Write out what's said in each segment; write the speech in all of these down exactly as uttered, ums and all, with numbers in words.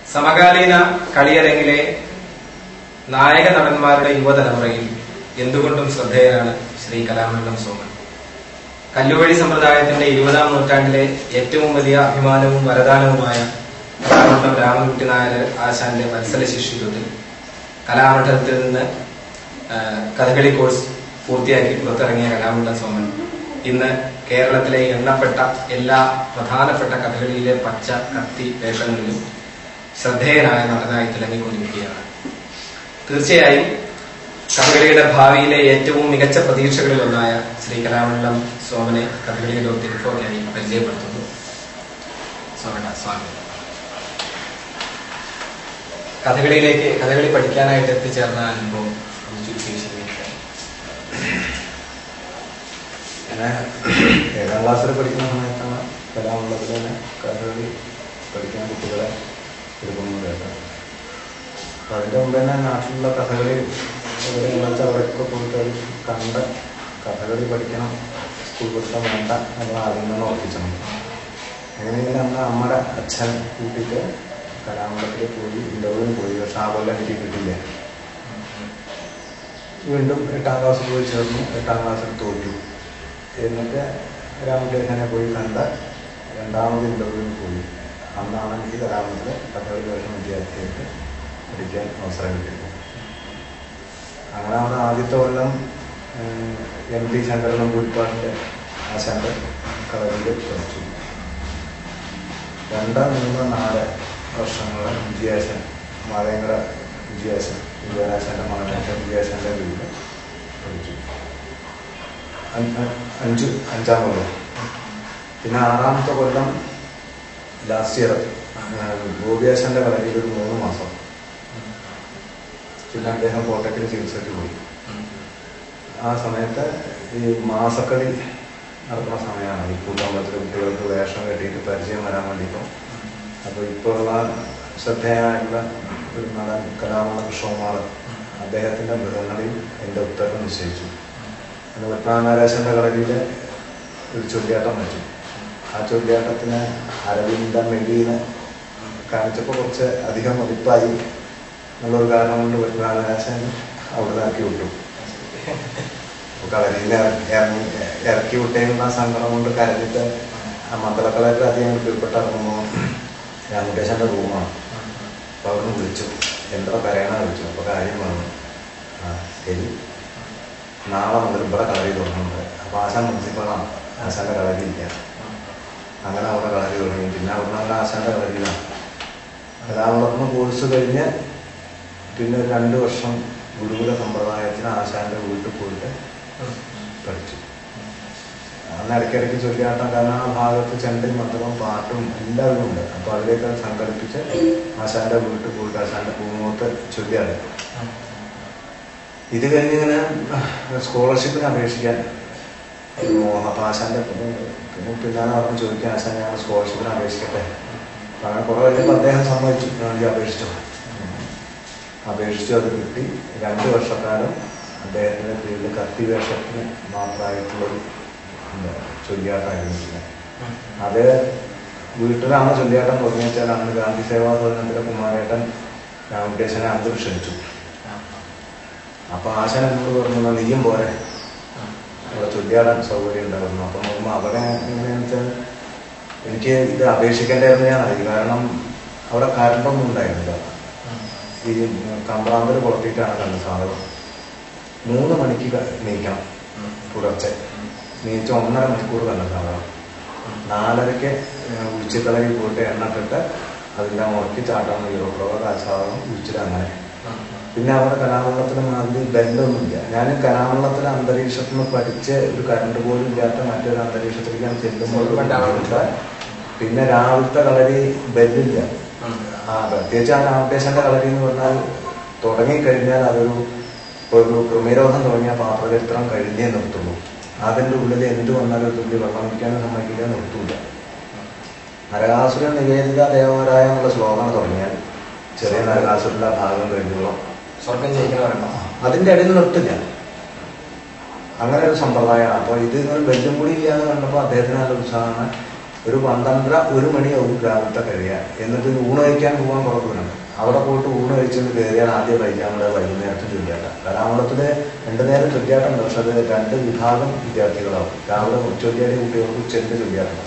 സമകാലീന കളിയരങ്ങിലെ നായക നടന്മാരുടെ യുവതലമുറയിൽ എന്തുകൊണ്ടും ശ്രദ്ധേയനാണ് ശ്രീ കലാമണ്ഡലം സോമൻ. കല്ലുവഴി സമ്പ്രദായത്തിന്റെ ഇരുപതാം നൂറ്റാണ്ടിലെ ഏറ്റവും വലിയ അഭിമാനവും വരദാനവുമായ കലാമണ്ഡലം രാമൻകുട്ടി നായർ ആശാന്റെ മത്സര ശിഷ്യത്വത്തിൽ കലാമണ്ഡലത്തിൽ നിന്ന് കഥകളി കോഴ്സ് പൂർത്തിയാക്കി പുറത്തിറങ്ങിയ കലാമണ്ഡലം സോമൻ ഇന്ന് കേരളത്തിലെ എണ്ണപ്പെട്ട എല്ലാ പ്രധാനപ്പെട്ട കഥകളിയിലെ പച്ച കത്തി വേഷങ്ങളിലും ശ്രദ്ധേയനായ നടനായി തിളങ്ങിക്കൊണ്ടിരിക്കുകയാണ്. തീർച്ചയായും കഥകളിയുടെ ഭാവിയിലെ ഏറ്റവും മികച്ച പ്രതീക്ഷകളിൽ ഒന്നായ ശ്രീ കലാമണ്ഡലം സോമനെ കഥകളി.info-ക്കായി പരിചയപ്പെടുത്തുന്നു. സോമന സ്വാഗതം. കഥകളിയിലേക്ക് കഥകളി പഠിക്കാനായിട്ട് എത്തിച്ചേർന്ന അനുഭവം ചുരുക്കി വിശദീകരിക്കാം. ഞാൻ ഏഴാം ക്ലാസ്സിൽ പഠിക്കുന്ന സമയത്താണ് കലാമണ്ഡലത്തിൽ തന്നെ കഥകളി പഠിക്കാൻ കുട്ടികളെ എടുക്കുന്നത് കേട്ടോ. അപ്പം അതിൻ്റെ മുമ്പ് തന്നെ നാട്ടിലുള്ള കഥകളി എവിടെയെന്ന് വെച്ചാൽ അവിടെയൊക്കെ പോയിട്ട് കണ്ട് കഥകളി പഠിക്കണം, സ്കൂൾ പഠിക്കാൻ വേണ്ട നമ്മൾ ആദ്യം തന്നെ ഓർപ്പിച്ചണം. അങ്ങനെയെങ്കിൽ അന്ന് നമ്മുടെ അച്ഛൻ കൂട്ടിയിട്ട് കലാമണ്ഡലത്തിൽ പോയി ഇൻ്റർവ്യൂവിന് പോയി. പക്ഷെ ആ കൊല്ലം എനിക്ക് കിട്ടില്ല. വീണ്ടും എട്ടാം ക്ലാസ്സിൽ പോയി ചേർന്നു. എട്ടാം ക്ലാസ്സിൽ തോറ്റു. എന്നിട്ട് രാമകൃഷ്ണനെ പോയി കണ്ട രണ്ടാമത് ഇൻ്റർവ്യൂവിന് പോയി. അന്നാണ് എനിക്ക് കലാമണ്ഡലത്തിൽ കഥകളി വേഷം വിദ്യാർത്ഥിയായിട്ട് പഠിക്കാൻ അവസരം കിട്ടിയത്. അങ്ങനെ അവിടെ ആദ്യത്തെ കൊല്ലം എം ടി ശങ്കരനും ഭൂരിപ്പാടിൻ്റെ ആശാന്റെ കളരിയിൽ പഠിച്ചു. രണ്ട് മൂന്ന് നാല് വർഷങ്ങൾ വിജയാശൻ മലയങ്കര വിജയാശൻ വിജയരാശാന്റെ മകനാശൻ വിജയാശാന്റെ വീട്ടിൽ പഠിച്ചു. അഞ്ച് അഞ്ചാം കൊല്ലം. പിന്നെ ആറാമത്തെ കൊല്ലം ലാസ്റ്റ് ഇയർ ഗോപിയാശാന്റെ കളരിയിൽ ഒരു മൂന്ന് മാസം. പിന്നെ അദ്ദേഹം കോട്ടയ്ക്കിൽ ചികിത്സയ്ക്ക് പോയി. ആ സമയത്ത് ഈ മാസക്കളി നടക്കുന്ന സമയമാണ്. ഈ കുടുംബത്തിലെ കുട്ടികൾക്ക് വേഷം കെട്ടിയിട്ട് പരിചയം വരാൻ വേണ്ടിയിട്ടും. അപ്പോൾ ഇപ്പോൾ ഉള്ള ശ്രദ്ധേയമായിട്ടുള്ള ഒരു നടൻ കലാമണ്ഡലം സോമാൻ അദ്ദേഹത്തിൻ്റെ മൃഗങ്ങളിൽ എൻ്റെ ഉത്തരവ് നിശ്ചയിച്ചു. അന്ന് പത്മനാഭരാശൻ്റെ കളരിയിൽ ഒരു ചൊല്ലിയാട്ടം വെച്ചു. ആ ചൊല്ലിയാട്ടത്തിന് അരവിന്ദ മെലീനെ കാണിച്ചപ്പോൾ കുറച്ച് അധികം മതിപ്പായി എന്നുള്ളൊരു കാരണം കൊണ്ട് പത്മനാഭരാശൻ അവിടെ നിന്നാക്കി വിട്ടു. അപ്പോൾ കളരിയിൽ ഇറങ്ങി ഇറക്കി വിട്ടേക്കുന്ന സങ്കടം കൊണ്ട് കരഞ്ഞിട്ട് ആ മന്ദളക്കളത്തിൽ അധികം കീഴ്പ്പെട്ട് ഇറങ്ങുമ്പോൾ രാമകൃഷ്ണൻ്റെ റൂമാണ്. അപ്പോൾ അവിടുന്ന് വിളിച്ചു. എന്താ കരയണ വിളിച്ചു. അപ്പോൾ കാര്യം പറഞ്ഞു. ആ ശരി, നാളെ മുതൽ ഇവിടെ കളരി തുടങ്ങുന്നുണ്ട്. അപ്പോൾ ആശാൻ പ്രിൻസിപ്പളാണ്. ആശാന്റെ കളരിയില്ല. അങ്ങനെ അവിടെ കളരി തുടങ്ങി. പിന്നെ അവിടെ നിന്ന് ആശാന്റെ കളരിയിലാണ്. കലാമണ്ഡലത്തിന് കോഴ്സ് കഴിഞ്ഞ് പിന്നെ ഒരു രണ്ട് വർഷം ഗുരുകുല സമ്പ്രദായത്തിന് ആശാന്റെ വീട്ടിൽ പോയിട്ട് പഠിച്ചു. അന്ന് ഇടയ്ക്കിടയ്ക്ക് ചൊല്ലിയാട്ടം, കാരണം ആ ഭാഗത്ത് ചെണ്ടയും മദ്ദളവും പാട്ടും എല്ലാവരും ഉണ്ട്. അപ്പോൾ അതിലേക്ക് സംഘടിപ്പിച്ച് ആശാന്റെ വീട്ടിൽ പോയിട്ട് ആശാന്റെ പൂമുഖത്ത് ചൊല്ലിയാണ്. ഇത് കഴിഞ്ഞിങ്ങനെ സ്കോളർഷിപ്പിന് അപേക്ഷിക്കാൻ മോഹം. അപ്പം ആശാന്റെ പിന്നാലെ പറഞ്ഞ് ചോദിക്കാൻ, ആശാൻ ഞാൻ സ്കോളർഷിപ്പിന് അപേക്ഷിക്കട്ടെ. അങ്ങനെ കുറേ കഴിഞ്ഞപ്പോൾ അദ്ദേഹം സമ്മതിച്ചു. ഞാൻ അപേക്ഷിച്ചു അപേക്ഷിച്ചു അത് കിട്ടി. രണ്ട് വർഷക്കാലം അദ്ദേഹത്തിൻ്റെ കീഴിൽ കത്തി വേഷത്തിന് മാത്രമായിട്ടുള്ളൊരു എന്താ ചൊല്ലിയാട്ടമായിരുന്നു. അത് വീട്ടിലാണ് ചൊല്ലിയാട്ടം തുടങ്ങി വെച്ചാൽ അന്ന് ഗാന്ധി സേവാ സദനത്തിലെ കുമാരേട്ടൻ രാമകൃഷ്ണനെ അന്ന് ക്ഷണിച്ചു. അപ്പോൾ ആശാൻ എന്നോട് പറഞ്ഞു, നീയും പോരെ, അവിടെ ചൊല്ലിയാടാൻ സൗകര്യം ഉണ്ടായിരുന്നു. അപ്പം നോക്കുമ്പോൾ അവിടെ എങ്ങനെയാണെന്ന് വെച്ചാൽ എനിക്ക് ഇത് അപേക്ഷിക്കേണ്ടായിരുന്നു ഞാൻ അറിയും. കാരണം അവിടെ കറണ്ടൊന്നും ഉണ്ടായിരുന്നില്ല. ഈ കമ്പ്രാന്തർ പുറത്തിട്ടാണ് കണ്ടത്. സാധനം മൂന്ന് മണിക്ക് നീക്കണം പുലർച്ചെ. നീച്ച ഒന്നര മണിക്കൂർ കണ്ട സാധനം. നാലരയ്ക്ക് ഉച്ചക്കളയിൽ പോയിട്ട് എണ്ണട്ടിട്ട് അതിൻ്റെ മുറക്കി ചാട്ടാൻ ഈറോപ്രവ കാൽസാധനം ഉച്ചിട്ട് അങ്ങനെ. പിന്നെ അവിടെ കലാമണ്ഡലത്തിന് മാതിരി ബെല്ലൊന്നുമില്ല. ഞാൻ കലാമണ്ഡലത്തിലെ അന്തരീക്ഷത്തിൽ നിന്ന് പഠിച്ച് ഒരു കറണ്ട് പോലും ഇല്ലാത്ത മറ്റൊരു അന്തരീക്ഷത്തിലേക്കാണ് ചെല്ലുമ്പോൾ. പിന്നെ രാവിലത്തെ കളരി ബെല്ലില്ല. ആ പ്രത്യേകിച്ച് ആ രാമകൃഷ്ണന്റെ കളരി എന്ന് പറഞ്ഞാൽ തുടങ്ങിക്കഴിഞ്ഞാൽ അതൊരു ഒരു ക്രമീരോധം തുടങ്ങിയ പാത്രചരിത്രം കഴിഞ്ഞേ നിർത്തുള്ളൂ. അതിൻ്റെ ഉള്ളിൽ എന്ത് വന്നാലും ഒരു തുള്ളി വെള്ളം വയ്ക്കാനും സമ്മതിക്കില്ല, നിർത്തൂല. നരകാസുരൻ നിവേദിത ദേവരായ എന്നുള്ള ശ്ലോകം തുടങ്ങിയാൽ ചെറിയ നരകാസുരന്റെ ഭാഗം കഴിഞ്ഞോളാം സ്വർഗം ജയിക്കണവരുണ്ടോ അതിൻ്റെ ഇടയിൽ നിർത്തില്ല. അങ്ങനെ ഒരു സമ്പ്രദായമാണ്. അപ്പോൾ ഇത് ഇങ്ങനെ ബെല്ലും കൂടി ഇല്ലാന്ന് കണ്ടപ്പോൾ അദ്ദേഹത്തിന് നല്ല ഉത്സാഹമാണ്. ഒരു പന്ത്രണ്ടര ഒരു മണിയാവും രാവിലത്തെ കഴിയാൻ. എന്നിട്ട് ഊണ് കഴിക്കാൻ പോകാൻ പുറത്തുണ്ട്. അവിടെ പോയിട്ട് ഊണ് കഴിച്ചെന്ന് കയറിയാൽ ആദ്യം കഴിക്കാനുള്ള വൈകുന്നേരത്തെ ചൊല്ലിയാട്ടം. കലാമണ്ഡലത്തില് രണ്ടു നേരം ചൊല്ലിയാട്ടുണ്ട്. പക്ഷെ അത് രണ്ട് വിഭാഗം വിദ്യാർത്ഥികളാവും. രാവിലെ ചൊല്ലിയാലെ കുട്ടികൾക്ക് ഉച്ചന്റെ ചൊല്ലിയാട്ടം.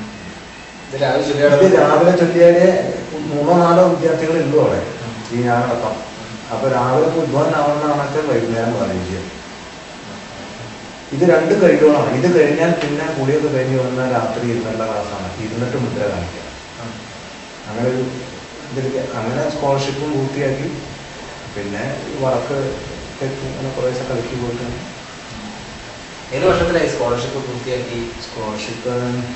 ഇത് രാവിലെ ചൊല്ലിയാല് മൂന്നോ നാലോ വിദ്യാർത്ഥികളേ ഉള്ളൂ അവിടെ, ഈ ഞാനടക്കം. അപ്പൊ രാവിലെ ഉദ്ഭവനാവുന്നതാണൊക്കെ വൈകുന്നേരം പറയുക. ഇത് രണ്ട് കഴിവുകളാണ്. ഇത് കഴിഞ്ഞാൽ പിന്നെ കുളിയൊക്കെ കഴിഞ്ഞ് വന്നാൽ രാത്രി ഇരുന്നുള്ള ക്ലാസ്സാണ്. ഇരുന്നിട്ട് മുദ്ര കാണിക്കുക. അങ്ങനെ ഒരു ഇതിലേക്ക് അങ്ങനെ സ്കോളർഷിപ്പും പൂർത്തിയാക്കി. പിന്നെ വർക്ക് അങ്ങനെ കുറേശ്ശെ കളിക്ക് പോയിട്ട്. ഏത് വർഷത്തിലായി സ്കോളർഷിപ്പ് പൂർത്തിയാക്കി? സ്കോളർഷിപ്പ്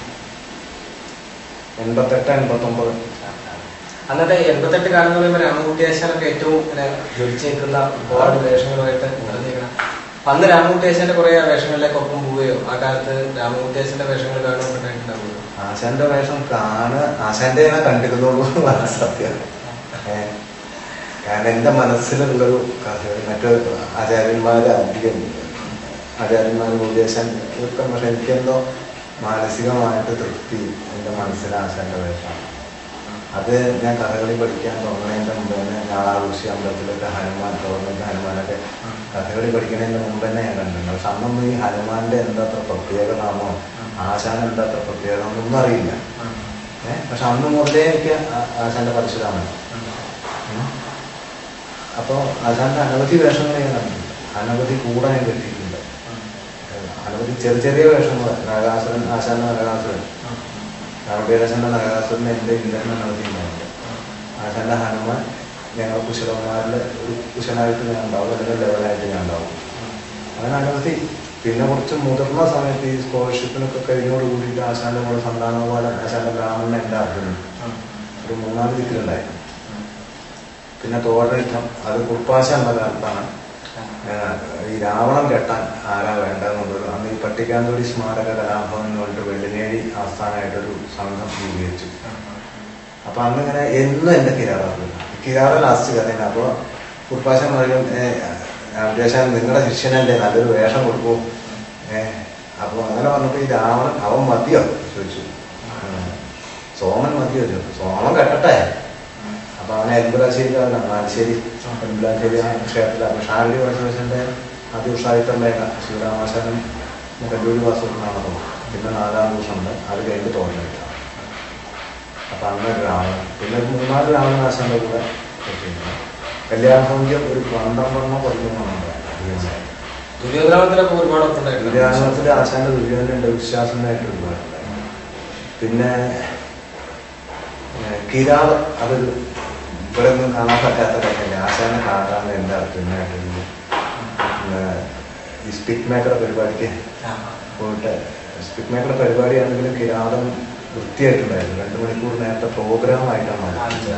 എൺപത്തെട്ട് എൺപത്തൊമ്പത്. അന്നത്തെ എൺപത്തെട്ട് കാലം എന്ന് പറയുമ്പോൾ രാമകുട്ടിയാശാനൊക്കെ ഏറ്റവും ഇങ്ങനെ ജ്വലിച്ച് നിൽക്കുന്ന ഒരുപാട് വേഷങ്ങളുമായിട്ട് നിറഞ്ഞിരിക്കണം. അന്ന് രാമകുട്ടിയാശാന്റെ കുറെ വേഷങ്ങളിലേക്ക് ഒപ്പം പോവുകയോ ആ കാലത്ത് രാമകുട്ടിയാശാന്റെ വേഷങ്ങൾ കാണുന്നുണ്ടായിട്ടുണ്ടാവുമോ? ആശാന്റെ വേഷം കാണ ആശാന്റെ കണ്ടിരുന്നുള്ളൂ സത്യം. കാരണം എന്റെ മനസ്സിലുള്ളൊരു മറ്റു ആചാര്യന്മാര് അധികം ആചാര്യന്മാർ ഉപദേശം ഒക്കെ. പക്ഷെ എനിക്കെന്തോ മാനസികമായിട്ട് തൃപ്തി എന്റെ മനസ്സിൽ ആശാന്റെ വേഷമാണ്. അത് ഞാൻ കഥകളി പഠിക്കാൻ തുടങ്ങുന്നതിന്റെ മുമ്പ് തന്നെ ഞാളാഘോഷി അമ്പലത്തിലൊക്കെ ഹനുമാൻ ഗവൺമെന്റ് ഹനുമാനൊക്കെ കഥകളി പഠിക്കുന്നതിന്റെ മുമ്പ് തന്നെ ഞാൻ കണ്ടിട്ടുണ്ട്. പക്ഷെ അന്നൊന്നും ഈ ഹനുമാന്റെ എന്താ അത്ര പ്രത്യേകതാണോ ആശാൻ എന്താ അത്ര പ്രത്യേകത ഒന്നും അറിയില്ല. ഏഹ് പക്ഷെ അന്ന് മുതലേ എനിക്ക് ആശാന്റെ പരശുരാമൻ. അപ്പൊ ആശാന്റെ അനവധി വേഷങ്ങൾ ഞാൻ കണ്ടിട്ടുണ്ട്. അനവധി കൂടെ ഞാൻ കെട്ടിയിട്ടുണ്ട്. അനവധി ചെറിയ ചെറിയ വേഷങ്ങൾ. നരകാസുരൻ, ആശാന്റെ നരകാസുരൻ, രാമകേശന്റെ നരകാസുരൻ എന്റെ ഇല്ലെന്ന് അനവധി ഉണ്ടായിട്ടുണ്ട്. ആശാന്റെ ഹനുമാൻ ഞങ്ങൾ കുശലന്മാരിൽ ഒരു കുശനായിട്ട് ഞാൻ ഉണ്ടാവും, അല്ലെങ്കിൽ ലെവലായിട്ട് ഞാൻ ഉണ്ടാവും. അങ്ങനെ അനവധി. പിന്നെ കുറച്ച് മുതിർന്ന സമയത്ത് ഈ സ്കോളർഷിപ്പിനൊക്കെ കഴിഞ്ഞോട് കൂടിയിട്ട് ആശാന്റെ കൂടെ സന്താനം പോലെ ആശാന്റെ ബ്രാഹ്മണൻ എന്റെ അർജുനൻ ഒരു മൂന്നാല് ദിക്കിലുണ്ടായിരുന്നു. പിന്നെ തോരയുദ്ധം, അത് കുർപ്പാശ എന്ന കാലത്താണ് ഈ രാവണം കെട്ടാൻ ആരാ വേണ്ടതെന്നുള്ളത്. അന്ന് ഈ പട്ടിക്കാന്തോടി സ്മാരക കലാഭവൻ എന്ന് പറഞ്ഞിട്ട് വെള്ളിനേഴി ആസ്ഥാനമായിട്ടൊരു സംഘം രൂപീകരിച്ചു. അപ്പൊ അന്നിങ്ങനെ എന്നും എന്റെ കിരാറാറില്ല. കിരാറ ലാസ്റ്റ് കഥയാണ്. അപ്പൊ കുർപ്പാശൻ പറയും, രാമകേശൻ നിങ്ങളുടെ ശിഷ്യനല്ലേ, നല്ലൊരു വേഷം കൊടുക്കൂ. ഏഹ് അപ്പൊ അങ്ങനെ പറഞ്ഞപ്പോ ഈ രാവണൻ അവൻ മതിയോ ചോദിച്ചു. സോമൻ മതിയോ ചോദിച്ചു. സോമൻ കെട്ടട്ടെ. അപ്പൊ അവനെ എൽബുലാശ്ശേരിക്കാരനാണ്, നാലുശ്ശേരി എൽബുലാശ്ശേരി ക്ഷേത്രത്തിലാണ്. ഷാരടി വർഷന്റെ അതിഉഷായിത്തമ്മേന ശിവരാമാശാനും കല്ലൂരി വാസുവിനാണോ. പിന്നെ നാലാം ദിവസമുണ്ട്, അത് കഴിഞ്ഞ് തോന്നില്ല. അപ്പൊ അങ്ങനെ രാവണൻ, പിന്നെ ഒരു മൂന്നാല് രാവണനാശാന്റെ കൂടെ കല്യാണ സൗഖ്യം ഒരു പന്ത്രണ്ടെണ്ണോ പതിമൂന്നെണ്ണോ ഉണ്ടായിരുന്നു. ദുര്യോധനത്തിലൊക്കെ ഒരുപാട് ദുര്യോധനത്തില് ആശാന്റെ ദുര്യോധനുണ്ട്, വിശ്വാസനായിട്ട് ഒരുപാടുണ്ടായിരുന്നു. പിന്നെ കിരാവ്, അതൊരു ഇവിടെ ഒന്നും കാണാൻ പറ്റാത്ത കാര്യമില്ല. ആശാനെ കാണാൻ എന്റെ അർജുനായിട്ടുണ്ട്. ഈ സ്പിക് മേക്കർ പരിപാടിക്ക് പോയിട്ട് സ്പിക് മേക്കർ പരിപാടിയാണെങ്കിലും കിരാതം വൃത്തിയായിട്ടുണ്ടായിരുന്നു. രണ്ടു മണിക്കൂർ നേരത്തെ പ്രോഗ്രാം ആയിട്ടാണ്.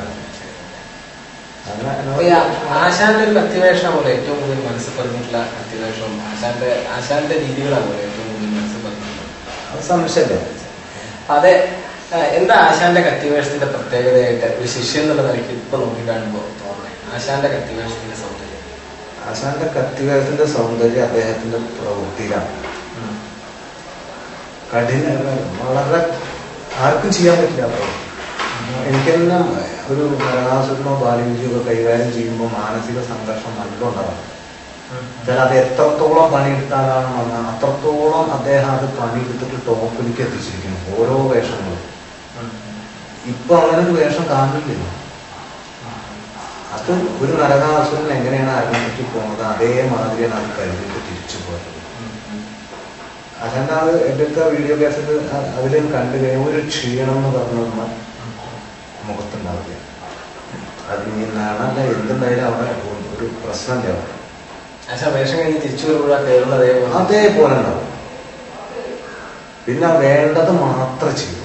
ആശാന്റെ ഒരു കത്തിവേഷം പോലെ ഏറ്റവും കൂടുതൽ മനസ്സിൽ പറഞ്ഞിട്ടുള്ള കത്തിവേഷവും ആശാന്റെ ആശാന്റെ രീതികളാണ് പോലെ ഏറ്റവും കൂടുതൽ മനസ്സിൽ പറഞ്ഞിട്ടുള്ളത്. അത് സംശയമല്ലേ? അതെ. എന്താ ആശാന്റെ കത്തിവേഷത്തിന്റെ പ്രത്യേകതയായിട്ട് ഒരു ശിഷ്യൻ എന്നുള്ള നിലയ്ക്ക് ഇപ്പൊ നോക്കി കാണുമ്പോൾ തോന്നുന്നത്? ആശാന്റെ കത്തിവേഷത്തിന്റെ സൗന്ദര്യം. ആശാന്റെ കത്തിവേഷത്തിന്റെ സൗന്ദര്യം അദ്ദേഹത്തിന്റെ പ്രവൃത്തിയിലാണ്. കഠിന വളരെ ആർക്കും ചെയ്യാൻ പറ്റില്ല. എനിക്ക് തന്നെ ഒരു നരകാസുരനോ ബാലവിദ്യയോ കൈകാര്യം ചെയ്യുമ്പോൾ മാനസിക സംഘർഷം നല്ലുണ്ടാകും. എന്നാൽ അത് എത്രത്തോളം പണിയെടുത്താലാണ് വന്നാൽ അത്രത്തോളം അദ്ദേഹം അത് പണിയെടുത്തിട്ട് ടോപ്പിലേക്ക് എത്തിച്ചിരിക്കുന്നു ഓരോ വേഷങ്ങളും. ഇപ്പൊ അങ്ങനെ ഒരു വേഷം കാണില്ലല്ലോ. അത് ഒരു നരകാസുരൻ എങ്ങനെയാണ് അരങ്ങേറ്റി പോകുന്നത് അതേമാതിരിയാണ് അത് കഴിഞ്ഞിട്ട് തിരിച്ചു പോയത്. അതെന്താ എടുത്ത വീഡിയോ കേസറ്റ് അതിലും കണ്ടു കഴിയുമ്പോൾ ഒരു ക്ഷീണം എന്ന് പറഞ്ഞാൽ മുഖത്തുണ്ടാവില്ല. അത് ഈ നടല്ല എന്തുണ്ടായാലും അവിടെ ഒരു പ്രശ്നമില്ല. അവിടെ വേഷം കഴിഞ്ഞ് തിരിച്ചു വരുമ്പോൾ അതേപോലെ ഉണ്ടാവും. പിന്നെ വേണ്ടത് മാത്രം ചെയ്യും.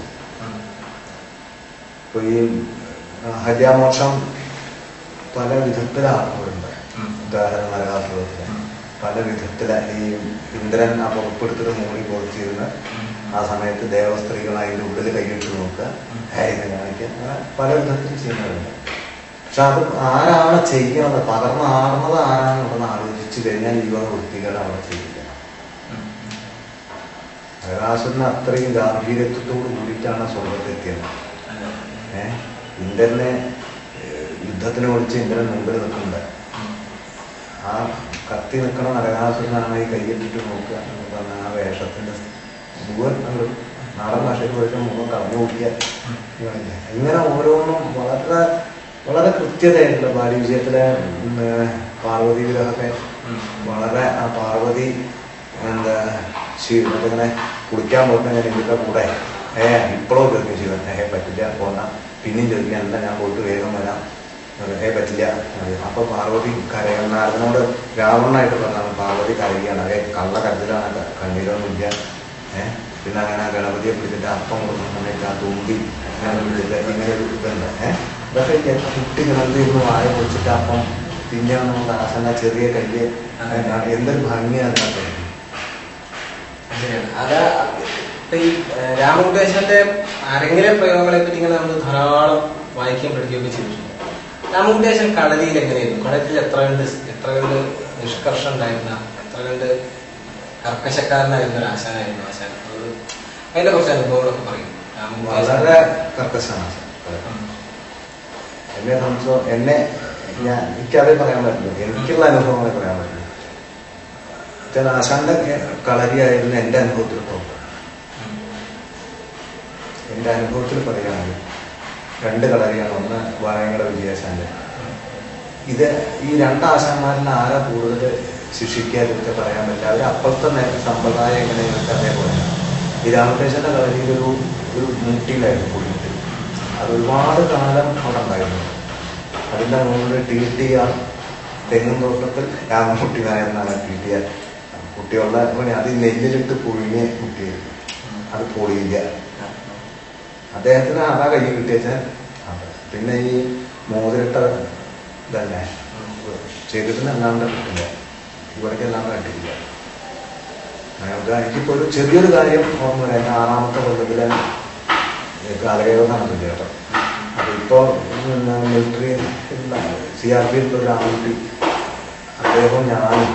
ഇപ്പൊ ഈ ഹര്യാമോക്ഷം പല വിധത്തിലാക്കുന്നുണ്ട്. ഉദാഹരണം നരകാസുരത്തില് പല വിധത്തില ഈ ഇന്ദ്രൻ ആ പുറപ്പെടുത്തിട്ട് മൂടി പൊതിച്ചിരുന്ന് ആ സമയത്ത് ദേവസ്ത്രീകൾ അതിൻ്റെ ഉള്ളിൽ കൈയിട്ട് നോക്കുക, ഇത് കാണിക്കുക, അങ്ങനെ പല വിധത്തിൽ ചെയ്യുന്നവരുണ്ട്. പക്ഷെ അത് ആരാണ് ചെയ്യുന്നത്, പകർന്ന് ആടുന്നത് ആരാണെന്നുള്ളത് ആലോചിച്ചു കഴിഞ്ഞാൽ ഈ വക വൃത്തികൾ അവിടെ ചെയ്യില്ല. നരകാസുരന് അത്രയും ഗാംഭീര്യത്തോട് കൂടിയിട്ടാണ് സ്വർഗത്തെത്തിയത്. ഏഹ് ഇന്ദ്രനെ യുദ്ധത്തിന് വിളിച്ച് ഇന്ദ്രൻ മുമ്പിൽ നിൽക്കുന്നുണ്ട്. ആ കത്തി നിൽക്കണ നരകാസുരനാണ് ഈ കൈയിട്ടിട്ട് നോക്കുക എന്ന് പറഞ്ഞ ആ വേഷത്തിന്റെ മുഴുവൻ നമ്മൾ നാടൻ ഭാഷയിൽ പോയിട്ട് മുഖം കളഞ്ഞു കൂട്ടിയ ഇങ്ങനെ ഓരോന്നും വളരെ വളരെ കൃത്യതയായിട്ടുള്ള ബാലി വിജയത്തിലെ പാർവതി വിഗ്രഹത്തെ വളരെ ആ പാർവതി എന്താ ഇങ്ങനെ കുളിക്കാൻ പോകുന്ന ഞാൻ ഇതിന്റെ കൂടെ ഏ ഇപ്പോഴും ചോദിക്കും ശിവൻ ഏ പറ്റില്ല പോന്ന പിന്നെയും ചോദിക്കാൻ അല്ല ഞാൻ പോയിട്ട് വേഗം വരാം ഏ പറ്റില്ല. അപ്പൊ പാർവതി കരയണം. നാരദനോട് രാവണനായിട്ട് പറഞ്ഞാണ് പാർവതി കരയുകയാണ്. ഏ കള്ള കരുതലാണ് കണ്ണീരൊന്നുമില്ല. ഏഹ് പിന്നെ അങ്ങനെ ഗണപതിയെ പിടിച്ചിട്ട് അപ്പം കൊടുക്കുന്ന സമയത്ത് ആ തുമ്പി അങ്ങനെ പിടിച്ചിട്ട് ഇങ്ങനെ ഒരു ഇതുണ്ട്. ഏഹ് ഇതൊക്കെ കുട്ടി കിണറിന്ന് വായ പൊടിച്ചിട്ട് അപ്പം പിന്നെ നമ്മുടെ ആസന ചെറിയ കല്ല് എന്തൊരു ഭംഗിയാണ് അതിനകത്ത്. അത് ഈ രാമകുട്ടേശ്വരന്റെ അരങ്ങിലെ പ്രയോഗങ്ങളെ പറ്റി ഇങ്ങനെ നമ്മൾ ധാരാളം വായിക്കുകയും പഠിക്കുകയൊക്കെ ചെയ്തിട്ടുണ്ട്. രാമകുട്ടേശ്വരൻ കളരിയിൽ എങ്ങനെയായിരുന്നു? കളരിയിൽ എത്ര കണ്ട് എത്ര കണ്ട് നിഷ്കർഷം ഉണ്ടായിരുന്ന, എത്ര കണ്ട് കർക്കശക്കാരനായിരുന്ന ഒരു ആശാനായിരുന്നു ആശാൻ. അത് അതിന്റെ കുറച്ച് അനുഭവങ്ങളൊക്കെ പറയും. വളരെ കർക്കശാണ് എന്നെ സംബന്ധിച്ചോ. എന്നെ ഞാൻ എനിക്കതേ പറയാൻ പറ്റുള്ളൂ, എനിക്കുള്ള അനുഭവങ്ങളെ പറയാൻ പറ്റുള്ളൂ. ആശാന്റെ കളരിയായിരുന്നു എന്റെ അനുഭവത്തിൽ പോകുന്നത്. എന്റെ അനുഭവത്തിൽ പറയുകയാണെങ്കിൽ രണ്ട് കളരിയാണ്. ഒന്ന് വായങ്കട വിജയാശാന്റെ. ഇത് ഈ രണ്ടാശാന്മാരിൽ ആരാ കൂടുതൽ ശിക്ഷിക്കാതിരിക്കെ പറയാൻ പറ്റില്ല. അവർ അപ്പുറത്തെ സമ്പ്രദായം എങ്ങനെയൊക്കെ അതേപോലെ. ഈ രാമകൃഷ്ണന്റെ കളരിയിൽ ഒരു ഒരു മൂട്ടിയിലായിരുന്നു കുടിയിട്ട്. അത് ഒരുപാട് കാലം അവിടെ ഉണ്ടായിരുന്നു. അതിന്റെ മുകളിൽ ടി ടി ആ തെങ്ങും തോട്ടത്തിൽ രാമകുട്ടി നായരെന്നാണ് ടി ടി ആ കുട്ടികളുടെ പണി. അത് നെല്ലിലിട്ട് പുഴുങ്ങിയ കുട്ടിയായിരുന്നു. അത് പൊളിയില്ല. അദ്ദേഹത്തിന് അതാ കയ്യിൽ കിട്ടിയച്ചാൽ. പിന്നെ ഈ മോതിരിട്ട തന്നെ ചെയ്തിട്ട് അല്ലാണ്ട് കിട്ടില്ല. ഇവിടേക്ക് അല്ലാണ്ട് കണ്ടിട്ടില്ല. എനിക്കിപ്പോ ഒരു ചെറിയൊരു കാര്യം ഓർമ്മ വരാം. എന്റെ ആറാമത്തെ കൊല്ലത്തിലെ കാലകേവ നടന്നില്ല കേട്ടോ. അപ്പൊ ഇപ്പോ മിലിറ്ററി സി ആർ പി ഒരു ആൺകുട്ടി അദ്ദേഹവും ഞാനും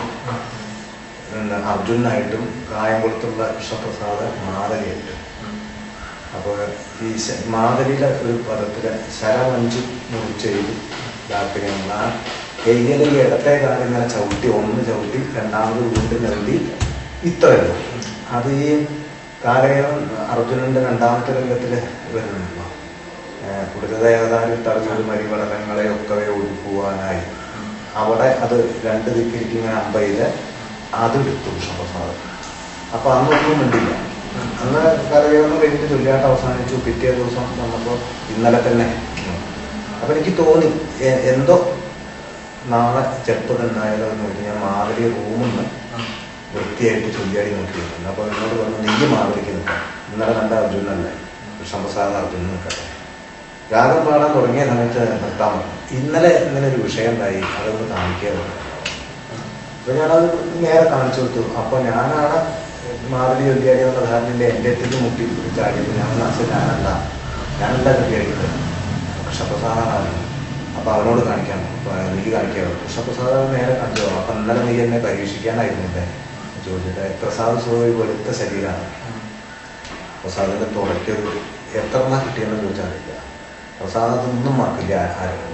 അർജുനായിട്ടും കായംകുളത്തുള്ള കൃഷ്ണപ്രസാദ് മാതലിയായിട്ടും. അപ്പൊ ഈ മാതലിയിലെ ഒരു പദത്തില് ശരമഞ്ചു മുറിച്ചെയ്ത് താല്പര്യമുള്ള ആ എയ്യല ഈ ഇടത്തെ കാലം ഇങ്ങനെ ചവിട്ടി ഒന്ന് ചവിട്ടി രണ്ടാമത് വീണ്ടും നൽകി ഇത്രയല്ലോ. അത് ഈ കാലകേവൻ അർജുനന്റെ രണ്ടാമത്തെ രംഗത്തില് വരുന്നുണ്ടല്ലോ. പുരുഷദേവതാരിൽ തടഞ്ഞൊരു മരിവടലങ്ങളെയൊക്കെ ഒഴുക്കുവാനായി അവിടെ അത് രണ്ട് ദിക്കിരിക്കുന്ന അമ്പയില് അതെടുത്തു കൃഷ്ണപ്രസാദം. അപ്പൊ അന്നൊന്നും ഉണ്ടില്ല. അന്ന് കലകേവെന്ന് കഴിഞ്ഞിട്ട് ചൊല്ലിയാട്ട് അവസാനിച്ചു. പിറ്റേ ദിവസം വന്നപ്പോ ഇന്നലെ തന്നെ. അപ്പൊ എനിക്ക് തോന്നി എന്തോ നാളെ ചെപ്പ് തന്നായാലോ എന്ന് നോക്കി ഞാൻ മാതിരി റൂമിൽ നിന്ന് വൃത്തിയായിട്ട് ചൊല്ലിയാടി നോക്കിയിട്ടുണ്ട്. അപ്പൊ എന്നോട് പറഞ്ഞു നെയ്യ് മാതിരിക്ക് നിൽക്കാം. ഇന്നലെ കണ്ട അർജുനല്ലേ കൃഷ്ണപ്രസാദ് അർജുനൻ നിൽക്കട്ടെ. രാഗം പാടാൻ തുടങ്ങിയ സമയത്ത് നിർത്താൻ പറഞ്ഞു. ഇന്നലെ ഇങ്ങനെ ഒരു വിഷയം ഉണ്ടായി, അതൊന്ന് കാണിക്കാൻ പറഞ്ഞു. അപ്പൊ ഞാനത് നേരെ കാണിച്ചു കൊടുത്തു. അപ്പൊ ഞാനാണ് മാതിരി ചൊല്ലിയാടി എന്നുള്ള ധാരണന്റെ എന്റെ അടുത്തേക്ക് മുട്ടി ചാടിയത്. ഞാൻ മനസ്സിൽ ഞാനല്ല ഞാനല്ല ചൊല്ലിയാടിയത് കൃഷ്ണപ്രസാദാണ്. അപ്പൊ അവനോട് കാണിക്കാൻ നീ കാണിക്കാവോ? കൃഷ്ണപ്രസാദ് നേരെ കാണിച്ചോ. അപ്പൊ ഇന്നലെ നീ എന്നെ പരീക്ഷിക്കാനായിരുന്നില്ലേ ചോദിച്ചിട്ട്. പ്രസാദ് സുഖം വെളുത്ത ശരീരമാണ്. പ്രസാദിന്റെ തുടയ്ക്കൊരു എത്ര എണ്ണം കിട്ടിയെന്ന് ചോദിച്ചാൽ അറിയില്ല. പ്രസാദത്തൊന്നും മാർക്കില്ല ആരും.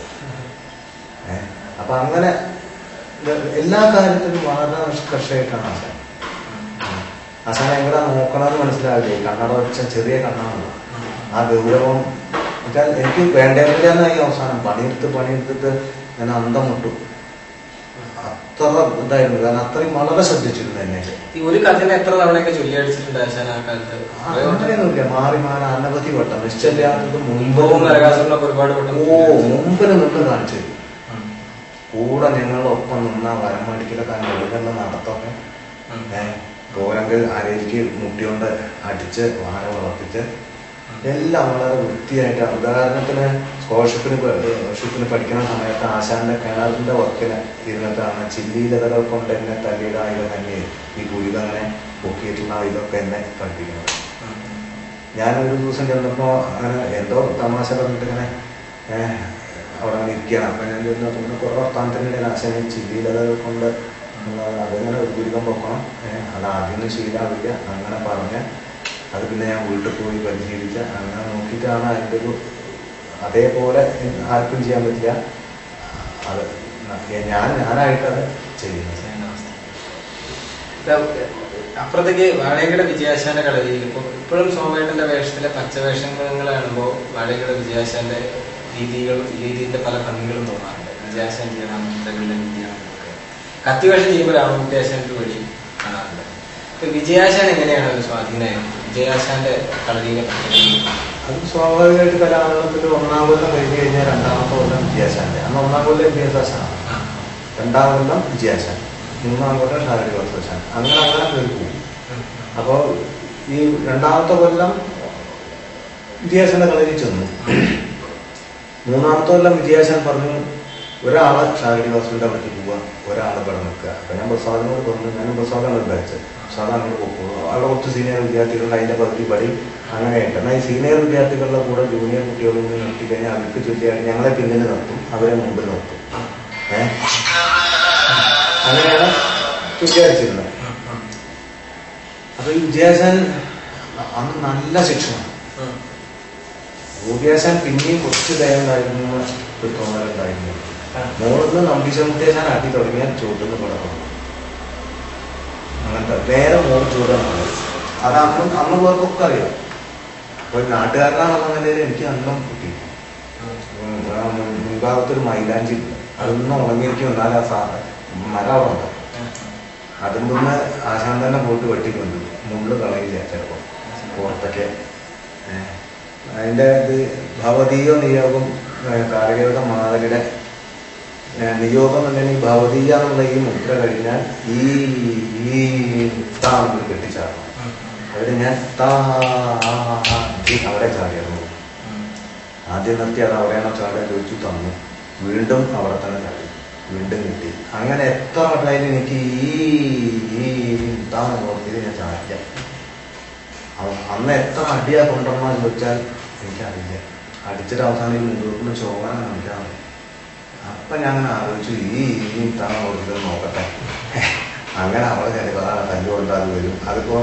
ഏഹ് അപ്പൊ അങ്ങനെ എല്ലാ കാര്യത്തിലും വളരെ നിഷ്കർഷയായിട്ടാണ് ആശാൻ. ആശാൻ എങ്ങനെ നോക്കണമെന്ന് മനസ്സിലാവില്ലേ. കണ്ണട വെച്ച ചെറിയ കണ്ണാണല്ലോ. ആ ഗൗരവം വെച്ചാൽ എനിക്ക് വേണ്ടതില്ലാന്നായി അവസാനം പണിയെടുത്ത് പണിയെടുത്തിട്ട് ഞാൻ അന്തം മുട്ടു. അത്ര ഇതായിരുന്നു. കാരണം അത്രയും വളരെ ശ്രദ്ധിച്ചിരുന്നു എന്നെ. ഒരു കഥനെ എത്ര തവണയൊക്കെ ചൊല്ലിയടിച്ചിട്ടുണ്ട് ആശാൻ ആ കാലത്ത്? അങ്ങനെയൊന്നുമില്ല. മാറി മാറി അനവധി വട്ടം. നിശ്ചയില്ലാത്തത് മുൻപ് ഒരുപാട് വട്ടം ഓ മുമ്പിൽ നിന്ന് കാണിച്ചു തരും. കൂടെ ഞങ്ങളൊപ്പം നിന്ന വരം മേടിക്കലൊക്കെ എഴുതുന്ന നടത്തൊക്കെ ഏഹ് പോരെങ്കിൽ അരയിലേക്ക് മുട്ടിയോണ്ട് അടിച്ച് വാഴ വളർത്തിച്ച് എല്ലാം വളരെ വൃത്തിയായിട്ട്. ഉദാഹരണത്തിന് സ്കോളർഷിപ്പിന് സ്കോളർഷിപ്പിന് പഠിക്കുന്ന സമയത്ത് ആശാന്റെ കിണറിന്റെ വർക്കിന് ഇരുന്നിട്ടാണ് ചില്ലിയിലതകൾ കൊണ്ട് എന്നെ തല്ലിയിടായത് തന്നെ ഈ ഗുളിക അങ്ങനെ പൊക്കിയിട്ടുള്ള ഇതൊക്കെ എന്നെ പഠിപ്പിക്കുന്നത്. ഞാനൊരു ദിവസം ചെന്നപ്പോ അങ്ങനെ എന്തോ തമാശ പറഞ്ഞിട്ട് ഇങ്ങനെ ഏഹ് അവിടെ അങ്ങനെ ഇരിക്കുകയാണ്. അപ്പൊ ഞാൻ ചെന്നപ്പോൾ കുറെ വർത്താനത്തിനിടെ ആശാനെ ചില്ലിയിലതകൾ കൊണ്ട് അതിങ്ങനെ ഒരുക്കം പൊക്കണം. അത് ആദ്യം ശീലാവില്ല. അങ്ങനെ പറഞ്ഞ് അത് പിന്നെ ഞാൻ വീട്ടിൽ പോയി പരിശീലിച്ച അങ്ങനെ നോക്കിയിട്ടാണ് അതിൻ്റെ ഒരു അതേപോലെ ആർക്കും ചെയ്യാൻ പറ്റില്ല. അത് ഞാൻ ഞാനായിട്ടത് ചെയ്യുന്നത്. അപ്പുറത്തേക്ക് വാഴയുടെ വിജയാശാന്റെ കളരിയിൽ ഇപ്പോൾ ഇപ്പോഴും സോമേട്ടന്റെ വേഷത്തിലെ പച്ചവേഷങ്ങൾ കാണുമ്പോൾ വാഴയുടെ വിജയാശാന്റെ രീതികൾ രീതിന്റെ പല ഭംഗികളും തോന്നാറുണ്ട്. വിജയാശാൻ ചെയ്യണം മുദ്രകളുടെ രീതിയാണ്. കത്തിവേഷം ചെയ്യുമ്പോൾ രാമകുട്ടിയാശാന്റെ വഴി കാണാറുണ്ട്. ഇപ്പൊ വിജയാശാൻ എങ്ങനെയാണ് ഒരു സ്വാധീനമായത്? വിജയാശാന്റെ കളരിയിലെ പ്രത്യേകത അത് സ്വാഭാവികമായിട്ട് കലാമണ്ഡലത്തിൽ ഒന്നാം കൊല്ലം കഴിഞ്ഞ് കഴിഞ്ഞാൽ രണ്ടാമത്തെ കൊല്ലം വിജയാശാന്റെ. അന്ന് ഒന്നാം കൊല്ലം വിദ്യാഭ്യാസമാണ്, രണ്ടാം കൊല്ലം വിജയാശാൻ, മൂന്നാം കൊല്ലം ശാരീരിക വർദ്ധാശാൻ, അങ്ങനെ അങ്ങനെ കയറി പോകും. അപ്പോൾ ഈ രണ്ടാമത്തെ കൊല്ലം വിജയാശാന്റെ കളരി ചെന്നു. മൂന്നാമത്തെ കൊല്ലം വിജയാശാൻ പറഞ്ഞു ഒരാളെ ശാരീരികവാസത്തിന്റെ അവിടേക്ക് പോവുക, ഒരാളെ ഇവിടെ നിൽക്കുക. അപ്പൊ ഞാൻ പ്രസാദിനോട് പറഞ്ഞു, ഞാനും പ്രസാദാണ് വിചാരിച്ചത്, പ്രസാദം അങ്ങോട്ട് പോകുള്ളൂ. അവിടെ കുറച്ച് സീനിയർ വിദ്യാർത്ഥികളുണ്ട്, അതിന്റെ പകുതി പടി അങ്ങനെയായിട്ട്. എന്നാൽ ഈ സീനിയർ വിദ്യാർത്ഥികളുടെ കൂടെ ജൂനിയർ കുട്ടികളും കൂടി നിർത്തി കഴിഞ്ഞാൽ അവർക്ക് ചുറ്റിയായിട്ട് ഞങ്ങളെ പിന്നിൽ നിർത്തും, അവരെ മുമ്പിൽ നിർത്തും. ഏഹ് അങ്ങനെയാണ് വിചാരിച്ചിരുന്നത്. അപ്പൊ ഈ വിജയാശാൻ അന്ന് നല്ല ശിക്ഷണം. വിജയാശാൻ പിന്നെയും കുറച്ച് ദയണ്ടായിരുന്നു, ഒരു തോന്നലുണ്ടായിരുന്നു. മോളിന്ന് നമ്പീശമുട്ടിയാശാൻ ആക്കി തുടങ്ങിയാൽ ചൂട്ടുന്ന് കിടക്കണം. അങ്ങനത്തെ നേരെ മോള് ചൂടാണ്. അത് അന്ന് അന്ന് പേർക്കൊക്കെ അറിയാം. അപ്പൊ നാട്ടുകാരനാണെന്ന നിലയിൽ എനിക്ക് അന്നം കിട്ടി. മുൻഭാഗത്തൊരു മൈലാഞ്ചി ഇല്ല, അതൊന്നും ഉണങ്ങിയിരിക്കും. എന്നാൽ ആ സാ മരമുണ്ട്, അതിൽ നിന്ന് ആശാൻ തന്നെ പോയിട്ട് വെട്ടിക്കൊണ്ട് മുള്ളു കളയില്ല ചിലപ്പോൾ പുറത്തൊക്കെ. അതിൻ്റെ ഇത് ഭവതീയ നിയോഗം കാർഗയുടെ മാതലിയുടെ നിയോഗം എന്നുണ്ടെങ്കിൽ ഭവതീയ എന്നുള്ള ഈ മുദ്ര കഴിഞ്ഞാൽ ഈ ഈ താന്ന് കെട്ടിച്ചാടണം. അവിടെ ഞാൻ താ അവിടെ ചാടിയായിരുന്നു. ആദ്യം നിർത്തി അത് അവിടെയാണോ ചാടാൻ ചോദിച്ചു, തന്നു. വീണ്ടും അവിടെ തന്നെ ചാടി, വീണ്ടും കിട്ടി. അങ്ങനെ എത്ര വട്ടായാലും എനിക്ക് ഈ ഈ താന്ന് നോക്കിയത് ഞാൻ ചാടില്ല. അന്ന് എത്ര അടിയാ കൊണ്ടുവരണമെന്ന് ചോദിച്ചാൽ എനിക്കറിയില്ല. അടിച്ചിട്ട് അവസാനം ഈ മുന്നോട്ട് ചോകാൻ കാണിക്കാറ്. അപ്പൊ ഞാൻ അങ്ങനെ ആലോചിച്ചു, ഈ ഈ താൻ കൊടുത്തത് നോക്കട്ടെ. അങ്ങനെ അവിടെ ചിലതാണ് തല്ലു കൊണ്ടാൽ വരും. അതിപ്പോ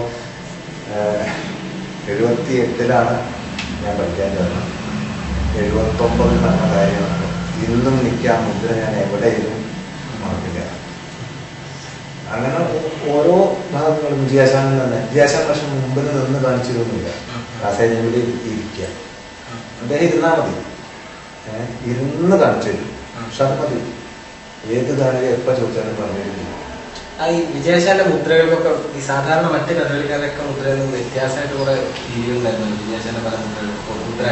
എഴുപത്തി എട്ടിലാണ് ഞാൻ പഠിക്കാൻ ചേർന്നത്. എഴുപത്തൊമ്പതിൽ നടന്ന കാര്യമാണ്. ഇന്നും നിൽക്കാൻ മുദ്ര ഞാൻ എവിടെയും മറക്കില്ല. അങ്ങനെ ഓരോ ഭാഗങ്ങളും വിജയാശാനിൽ തന്നെ. വിജയാശാൻ പക്ഷെ മുമ്പിൽ നിന്ന് കാണിച്ചിരുന്നില്ല. കാസേജമ്പിൽ ഇരിക്കുക, അദ്ദേഹം ഇരുന്നാൽ മതി, ഏഹ് ഇരുന്ന് കാണിച്ചു തരും. പക്ഷെ അത് മതി, ഏത് കാര്യം എപ്പോ ചോദിച്ചാലും പറഞ്ഞിരുന്നു. ഈ വിജയാശാന്റെ മുദ്രകൾക്കൊക്കെ ഈ സാധാരണ മറ്റ് കഥകളിക്കാരൊക്കെ മുദ്രയിൽ നിന്ന് വ്യത്യാസമായിട്ട് കൂടെ രീതികളുണ്ടായിരുന്നു. വിജയാശാന്റെ പല മുദ്രകൾ മുദ്ര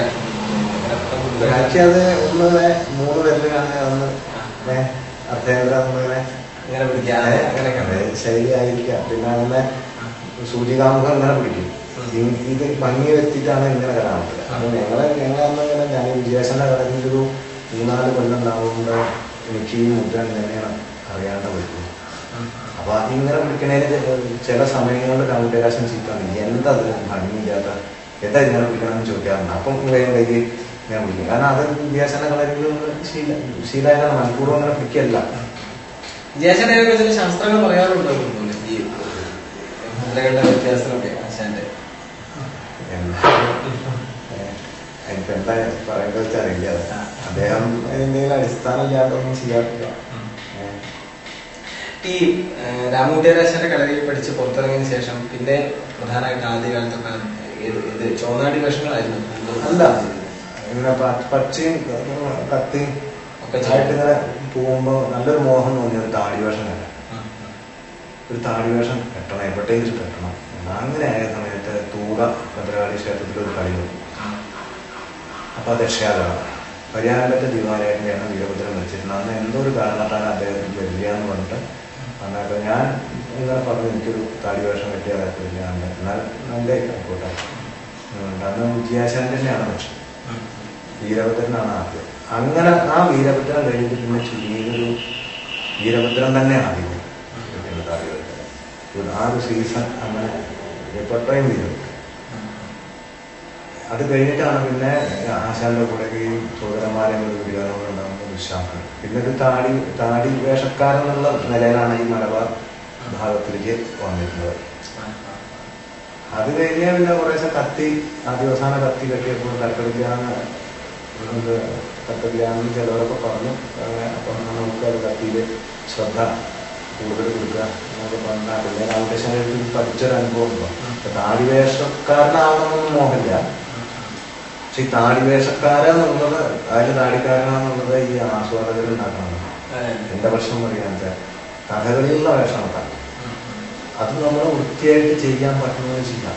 അത് ഒന്ന് മൂന്ന് പേരിലാണ് അന്ന് അർത്ഥേന്ദ്ര അങ്ങനെ ഇങ്ങനെ പിടിക്കാം, അങ്ങനെയൊക്കെ ശൈലിയായിരിക്കാം. പിന്നെ അങ്ങനെ സൂചികാമുഖം ഇങ്ങനെ പിടിക്കും. ഇത് ഭംഗി വരുത്തിയിട്ടാണ് ഇങ്ങനെ കലാൻ പറ്റില്ല. അപ്പൊ ഞങ്ങളെ ഞങ്ങളങ്ങനെ ഞാൻ വിജയാശാന്റെ കളരിയിൽ ഒരു മൂന്നാല് കൊല്ലം ഉണ്ടാവുമ്പോൾ എനിക്ക് ഈ മുദ്ര എങ്ങനെയാണ് അറിയാണ്ട് വരുന്നത്. അപ്പൊ അതിങ്ങനെ പിടിക്കണേന് ചില സമയങ്ങളിൽ രാമകുട്ടിയാശാൻ ചീത്താണ്, എന്താ അതിന് ഭംഗിയില്ലാത്ത, എന്താ ഇങ്ങനെ പിടിക്കണമെന്ന് ചോദിക്കാറുണ്ട്. അപ്പം വേഗം കൈ ഞാൻ പിടിക്കും. കാരണം അത് വിജയാശാന്റെ കളരിയിൽ ശീല ശീലമായാണ്, മണിക്കൂറും അങ്ങനെ പിടിക്കല്ല. വിജയാശാന്റെ കുറിച്ച് ശാസ്ത്രങ്ങൾ പറയാറുണ്ടോ ഈ മുദ്രകളുടെ വ്യത്യാസമൊക്കെ ആശാന്റെ? എനിക്കെന്താ പറയേണ്ടത് വെച്ചാൽ അറിയില്ല. അദ്ദേഹം എന്തെങ്കിലും അടിസ്ഥാനം ഇല്ലാതൊന്നും ചെയ്യാറില്ല. ഈ രാമകുട്ടിയാശാന്റെ കളരിയിൽ പഠിച്ച് പുറത്തിറങ്ങിയതിനു ശേഷം പിന്നെ പ്രധാനമായിട്ട് ആദ്യകാലത്തൊക്കെ ഇത് ചോന്നാടി വേഷങ്ങളായിരുന്നു. അല്ല, ഇങ്ങനെ പച്ചയും കത്തിയും ഒക്കെ ആയിട്ട് ഇങ്ങനെ പോകുമ്പോ നല്ലൊരു മോഹം തോന്നി ഒരു താടി വേഷം തന്നെ. ഒരു താടി വേഷം കെട്ടണം, എവിടെയെങ്കിലും കെട്ടണം. അങ്ങനെ ആയ സമയത്ത് തൂക ഭദ്രകാളി ക്ഷേത്രത്തിൽ ഒരു കളി വന്നു. അപ്പൊ ദക്ഷയാതാണ് പരിയാനത്തെ ദിവാലയായിട്ടാണ് വീരഭദ്രൻ വെച്ചിരുന്നത്. അന്ന് എന്തോ ഒരു കാരണത്താണ് അദ്ദേഹത്തിന് വരില്ല എന്ന് പറഞ്ഞിട്ട് അന്നൊക്കെ ഞാൻ ഇങ്ങനെ പറഞ്ഞു, എനിക്കൊരു താടി വേഷം കെട്ടിയ താല്പര്യമില്ല, എന്നാൽ നല്ല ആയിക്കോട്ടെ. അന്ന് വിജയാശാൻ തന്നെയാണ് പക്ഷെ വീരഭദ്രനാണ് ആദ്യം. അങ്ങനെ ആ വീരഭദ്രൻ കഴിഞ്ഞിട്ട് പിന്നെ ചുരുങ്ങിയൊരു വീരഭദ്രൻ തന്നെയാണ് ആദ്യം താടി വേഷം. ആ ഒരു സീസൺ അങ്ങനെ എപ്പോഴത്തേയും വീരഭദ്രൻ. അത് കഴിഞ്ഞിട്ടാണ് പിന്നെ ആശാന്റെ കൂടെ ഈ സോദരന്മാരെ വികാരങ്ങളുണ്ടാകുന്നത്. വിശ്വാസം. പിന്നെ ഒരു താടി താടി വേഷക്കാരെന്നുള്ള നിലയിലാണ് ഈ മലബാർ ഭാഗത്തിലേക്ക് വന്നിരുന്നത്. അത് കഴിഞ്ഞാൽ പിന്നെ കുറേശ്ശെ കത്തി ആദ്യവസാന കത്തി കെട്ടിയപ്പോൾ കട്ടടിക്കാന്ന് കട്ടടിക്കാന്ന് ചിലവരൊക്കെ പറഞ്ഞു. അപ്പം നമുക്ക് അത് കത്തിയിൽ ശ്രദ്ധ കൂടുതൽ കൊടുക്കുക എന്നൊക്കെ പറഞ്ഞാൽ പിന്നെ രാമകൃഷ്ണൻ പഠിച്ചൊരു അനുഭവം ഉണ്ടോ. താടി വേഷക്കാരനാവണമെന്നൊന്നും മോഹമില്ല. പക്ഷെ ഈ താടി വേഷക്കാരെന്നുള്ളത് അതിൽ താടിക്കാരനാന്നുള്ളത് ഈ ആസ്വാദകരുണ്ടാക്കണം. എന്റെ പ്രശ്നം പറയാന്ന് വെച്ചാൽ കഥകളിയുള്ള വേഷമാണ്. അത് നമ്മൾ വൃത്തിയായിട്ട് ചെയ്യാൻ പറ്റുന്നത് ചെയ്യാം.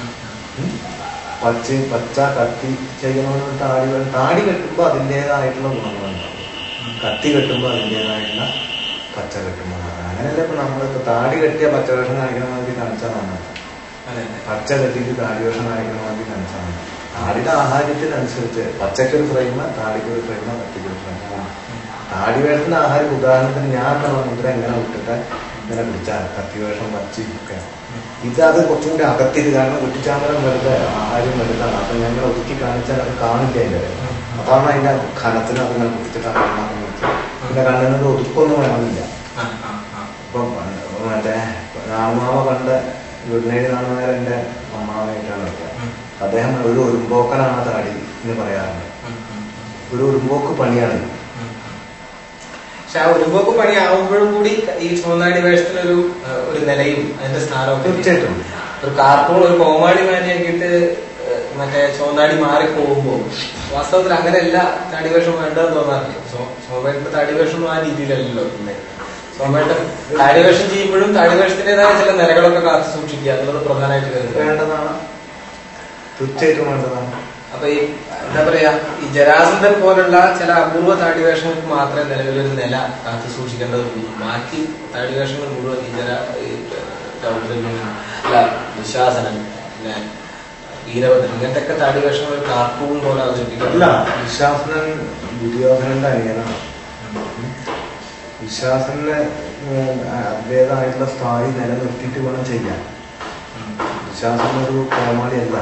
പച്ച പച്ച കത്തി ചെയ്യണമെന്ന് താടി താടി കെട്ടുമ്പോൾ അതിൻ്റെതായിട്ടുള്ള ഗുണങ്ങളുണ്ടാവും. കത്തി കെട്ടുമ്പോൾ അതിൻ്റെതായിട്ടുള്ള പച്ച കെട്ടുമ്പോൾ അങ്ങനെയല്ല. ഇപ്പൊ നമ്മളിപ്പോ താടി കെട്ടിയ പച്ചവേഷം കാണിക്കണ മാതിരി കാണിച്ചാൽ നന്നാണ്. പച്ച കെട്ടിയിട്ട് താടി വേഷം കാണിക്കണ മാതിരി കാണിച്ചാൽ നന്നാണ്. താടിയുടെ ആഹാരത്തിനനുസരിച്ച് പച്ചക്കൊരു ഫ്രെയിമ്, താടിക്കൊരു ഫ്രെയിമ്, കത്തിക്കൊരു ഫ്രെയിമ്. താടി വേഷത്തിന്റെ ആഹാരം ഉദാഹരണത്തിന് ഞാൻ എന്നുള്ള മുദ്ര എങ്ങനെ വിട്ടിട്ട് ഇങ്ങനെ പിടിച്ചാൽ കത്തിവേഷം പച്ചി ഒക്കെ ഇത് അത് കുറച്ചും കൂടി അകത്തിരി. കാരണം കുട്ടിച്ചാമ്പലം വെറുതെ ആഹാരം വലുതാണ്. അപ്പൊ ഞങ്ങൾ ഒതുക്കി കാണിച്ചാൽ അത് കാണില്ല. അതിൻ്റെ അതാണ് അതിന്റെ ഖനത്തിന് അത് ഞാൻ കുട്ടിച്ചിട്ട് കാണാൻ വെച്ചാൽ പിന്നെ കണ്ണിനൊരു ഒതുക്കൊന്നും വേണമെന്നില്ല. ഇപ്പൊ മറ്റേ നാണുമാവ കണ്ട വീടിനേടി നാണുമാരെ എന്റെ അമ്മാവായിട്ടാണ് വെക്കുക. അദ്ദേഹം ഒരു ഉരുമ്പോക്കനാണ് താടി എന്ന് പറയാറുണ്ട്. ഒരു ഉരുമ്പോക്ക് പണിയാണ്. പക്ഷെ ആ ഉരുമ്പോക്ക് പണി ആവുമ്പോഴും കൂടി ഈ ചുവന്നാടി വേഷത്തിനൊരു ഒരു നിലയും അതിന്റെ സ്ഥാനവും തീർച്ചയായിട്ടും. ഒരു കാർട്ടൂൺ ഒരു കോമാളി മാറ്റിയാക്കിയിട്ട് മറ്റേ ചുവന്നാടി മാറിപ്പോകുമ്പോ വാസ്തവത്തിൽ അങ്ങനെയല്ല താടി വേഷം വേണ്ടതെന്ന് തോന്നാറില്ല. സോമേട്ടന്റെ താടി വേഷം ആ രീതിയിലല്ലല്ലോ. പിന്നെ സോമേട്ടൻ താടി വേഷം ചെയ്യുമ്പോഴും താടി വേഷത്തിൻ്റെതായ ചില നിലകളൊക്കെ കാത്തു സൂക്ഷിക്കുക എന്നുള്ളത് പ്രധാനമായിട്ട് കരുതുന്നത് വേണ്ടതാണ്. തീർച്ചയായിട്ടും വേണ്ടതാണ്. അപ്പൊ ഈ എന്താ പറയാ ഈ ജരാസന്ധൻ പോലുള്ള ചില അപൂർവ താടിവേഷങ്ങൾക്ക് മാത്രമേ നിലവിലൊരു നില കാത്തു സൂക്ഷിക്കേണ്ടതുള്ളൂ. ബാക്കി താടിവേഷങ്ങൾ മുഴുവൻ ഈ ജര അല്ല ദുശാസനൻ പിന്നെ ഈരവധൻ ഇങ്ങനത്തെ ഒക്കെ താടിവേഷങ്ങൾ കാർട്ടൂൺ പോലെ അവതരിപ്പിക്കില്ല. ദുശാസനൻ ദുര്യോധനന്റെ അനിയനാണ്. ദുശാസനെ അതിൻ്റെതായിട്ടുള്ള സ്ഥായി നിലനിർത്തിയിട്ട് വേണം ചെയ്യാൻ. ദുശാസന ഒരു കോമാളിയല്ല.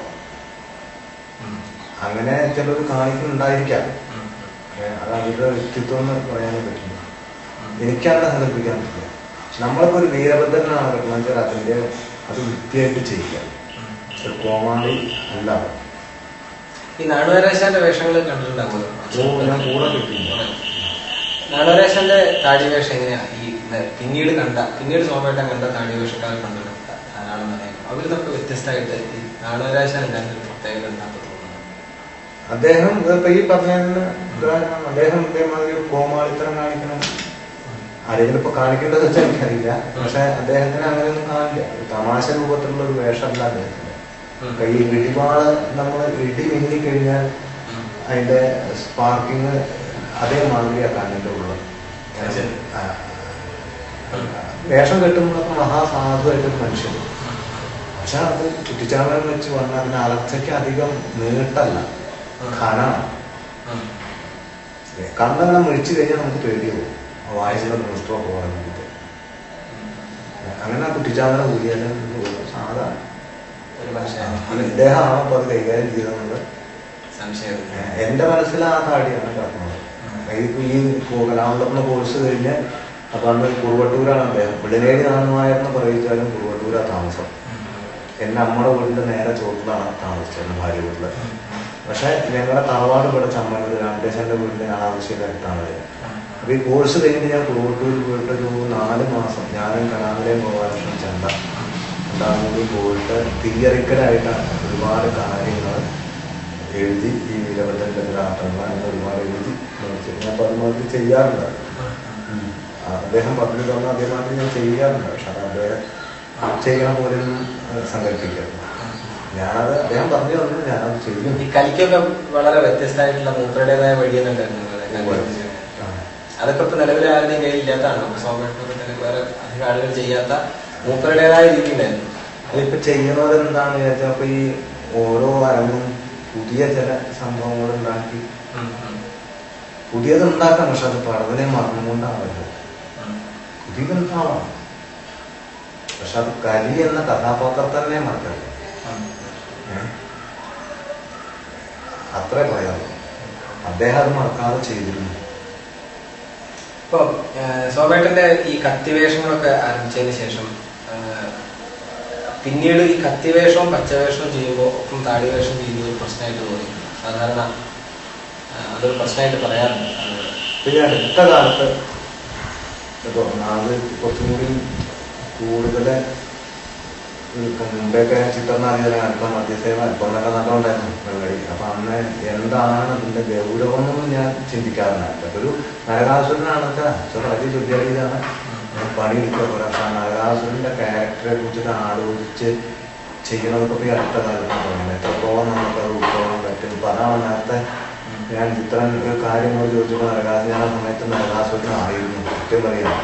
അങ്ങനെ ചിലർ കാണിക്കുന്നുണ്ടായിരിക്കാം. അത് അവരുടെ വ്യക്തിത്വം എന്ന് പറയാനേ പറ്റില്ല. എനിക്കങ്ങനെ സങ്കല്പിക്കാൻ പറ്റില്ല. നമ്മളിപ്പോ ഒരു വീരഭദ്രനാണ് കിട്ടണം വെച്ചാൽ അതിന്റെ അത് വൃത്തിയായിട്ട് ചെയ്യുക. ഒരു കോമാളി അല്ല. ഈ നാടുവരാശാന്റെ വേഷങ്ങൾ കണ്ടിട്ടുണ്ടാവുമല്ലോ. ഞാൻ കൂടെ കിട്ടിയില്ല. നാടുവരാശാന്റെ താടിവേഷം എങ്ങനെയാ ഈ പിന്നീട് കണ്ട പിന്നീട് സോമേട്ടൻ കണ്ട താടിവേഷക്കാരെ കണ്ടിട്ടുണ്ട് ധാരാളം പറയാം. അവരിതൊക്കെ വ്യത്യസ്തമായിട്ട് ഈ നാടുവരാശാൻ ഉണ്ടായിരുന്ന പ്രത്യേകത എന്താ? അദ്ദേഹം ഇപ്പൊ ഈ പറഞ്ഞതിന് അദ്ദേഹം ഇതേമാതിരി ഒരു കോമാളിത്തരം കാണിക്കണം. ആരെങ്കിലും ഇപ്പൊ കാണിക്കേണ്ടത് വെച്ചാൽ എനിക്കറിയില്ല. പക്ഷെ അദ്ദേഹത്തിന് അങ്ങനെയൊന്നും കാണില്ല. തമാശ രൂപത്തിലുള്ള ഒരു വേഷമല്ല അദ്ദേഹത്തിന്. കൈ ഇടിപാട് നമ്മൾ ഇടി മിന്നി കഴിഞ്ഞാൽ അതിന്റെ സ്പാർക്കിങ് അതേമാതിരിയാ കണ്ണിന്റെ ഉള്ളത്. വേഷം കെട്ടുമ്പോഴൊക്കെ മഹാസാധുവായിട്ടൊരു മനുഷ്യൻ. പക്ഷെ അത് ചുറ്റിച്ചാമ്പലം വെച്ച് വന്നാൽ അതിന് അലർച്ചയ്ക്ക് അധികം നീട്ടല്ല, ഖനാണ്. കണ്ണങ്ങനെ മുഴിച്ചു കഴിഞ്ഞാൽ നമുക്ക് പേടിയാവും. വായിച്ചിട്ട് മോസ്റ്ററൊക്കെ പോകാൻ വേണ്ടിയിട്ട് അങ്ങനെ ആ കുട്ടിച്ചാമ്പലം കൂടിയാലും സാധാരണ ഇദ്ദേഹമാണോ അപ്പൊ അത് കൈകാര്യം ചെയ്തതെന്നുള്ളത് സംശയം. എന്റെ മനസ്സിൽ ആ താടിയാണ് കിടക്കുന്നത്. ഇതിപ്പോ ഈ കലാമണ്ഡലത്തിന് കോഴ്സ് കഴിഞ്ഞ് അപ്പൊ അന്ന് കുറുവട്ടൂരാണ് അദ്ദേഹം. വെളിനേടി നാണുമായെന്ന് പറയിച്ചാലും കുറുവട്ടൂരാ താമസം. എന്റെ അമ്മയുടെ വീടിന്റെ നേരെ ചോട്ടിലാണ് താമസിച്ചത്, ഭാര്യ വീട്ടില്. പക്ഷെ ഞങ്ങളുടെ തറവാട് ഇവിടെ ചമ്മന്നൂർ രാമകൃഷ്ണന്റെ വീടിന്റെ ഞാൻ ആവശ്യമായിട്ടാണ്. അപ്പൊ ഈ കോഴ്സ് കഴിഞ്ഞിട്ട് ഞാൻ കുറുവട്ടൂരിൽ പോയിട്ട് ഒരു നാല് മാസം ഞാനും കലാമലയും ഗോപാലകൃഷ്ണൻ ചണ്ട രണ്ടാം കൂടി പോയിട്ട് തിയറിക്കലായിട്ടാണ് ഒരുപാട് കാര്യങ്ങൾ എഴുതി. ഈ വീരഭദ്രന്റെ രാഷ്ട്രങ്ങൾ അങ്ങനെ ഒരുപാട് എഴുതി ഞാൻ പതിമാതിരി ചെയ്യാറുണ്ട്. അദ്ദേഹം പറഞ്ഞു തന്ന അതേമാതിരി ഞാൻ ചെയ്യാറുണ്ട്. പക്ഷെ അത് അദ്ദേഹം ചെയ്യണ പോലെയൊന്നും സങ്കല്പിക്കരുത്. ഞാനത് അദ്ദേഹം പറഞ്ഞു തന്നു, ഞാനത് ചെയ്തു. ഈ കലിക്കൊക്കെ വളരെ വ്യത്യസ്തമായിട്ടുള്ള മൂപ്പരുടേതായ വഴിയെന്നുണ്ടായിരുന്നു. അതൊക്കെ ഇപ്പൊ നിലവിലെ ആരുടെയും കയ്യിൽ ഇല്ലാത്തതാണ്. സോമേട്ടനൊക്കെ വേറെ അധികം ആളുകൾ ചെയ്യാത്ത മൂപ്പരുടേതായ രീതി ഉണ്ടായിരുന്നു. അതിപ്പോ ചെയ്യുന്നവരെന്താണെന്ന് വിചാരിച്ചാൽ അപ്പൊ ഈ ഓരോ അരങ്ങും പുതിയ ചില സംഭവങ്ങൾ ഉണ്ടാക്കി പുതിയത് ഉണ്ടാക്കാം. പക്ഷെ അത് പഠനനെ മറന്നുകൊണ്ടാണല്ലോ പുതിയതുണ്ടാവാം. പക്ഷെ അത് കലി എന്ന കഥാപാത്രം തന്നെ മറക്കരുത്. അത്രേ പറയാം. അദ്ദേഹം അത് മറക്കാതെ ചെയ്തിരുന്നു. ഇപ്പൊ സോമേട്ടന്റെ ഈ കത്തിവേഷങ്ങളൊക്കെ ആരംഭിച്ചതിന് ശേഷം പിന്നീട് ഈ കത്തിവേഷവും പച്ചവേഷവും ചെയ്യുമ്പോൾ ഒപ്പം താടി വേഷം ചെയ്യുന്നത് ഒരു പ്രശ്നമായിട്ട് തോന്നി. സാധാരണ അതൊരു പ്രശ്നമായിട്ട് പറയാറുണ്ട്. പിന്നെ അടുത്ത കാലത്ത് ഇപ്പൊ അത് കുറച്ചും കൂടി കൂടുതൽ മുമ്പൊക്കെ ചിത്രം അറിയാൻ അല്പം മധ്യസേവ അല്പം നല്ല നല്ലോണ്ടായിരുന്നു പരിപാടി. അപ്പൊ അന്ന് എന്താണ് അതിന്റെ ഗൗരവം എന്നൊന്നും ഞാൻ ചിന്തിക്കാറില്ല. ഒരു നരകാസുരനാണൊക്കെ വലിയ ചുറ്റിയാണ് പണിയെടുക്കുക. പോലെ നരകാസുരന്റെ ക്യാരക്ടറെ കുറിച്ചിട്ട് ആലോചിച്ച് ചെയ്യണതൊക്കെ ഈ അടുത്ത കാലത്ത് തോന്നുന്നത്. എത്രത്തോളം നമുക്കത് ഉൾക്കൊള്ളാൻ പറ്റും. ഇപ്പൊ അതാണ് നേരത്തെ ഞാൻ ചിത്രം കാര്യങ്ങൾ ചോദിച്ചപ്പോൾ നരകാസുരൻ ഞാൻ ആ സമയത്ത് നരകാസുരനായിരുന്നു സത്യം പറയുന്നത്.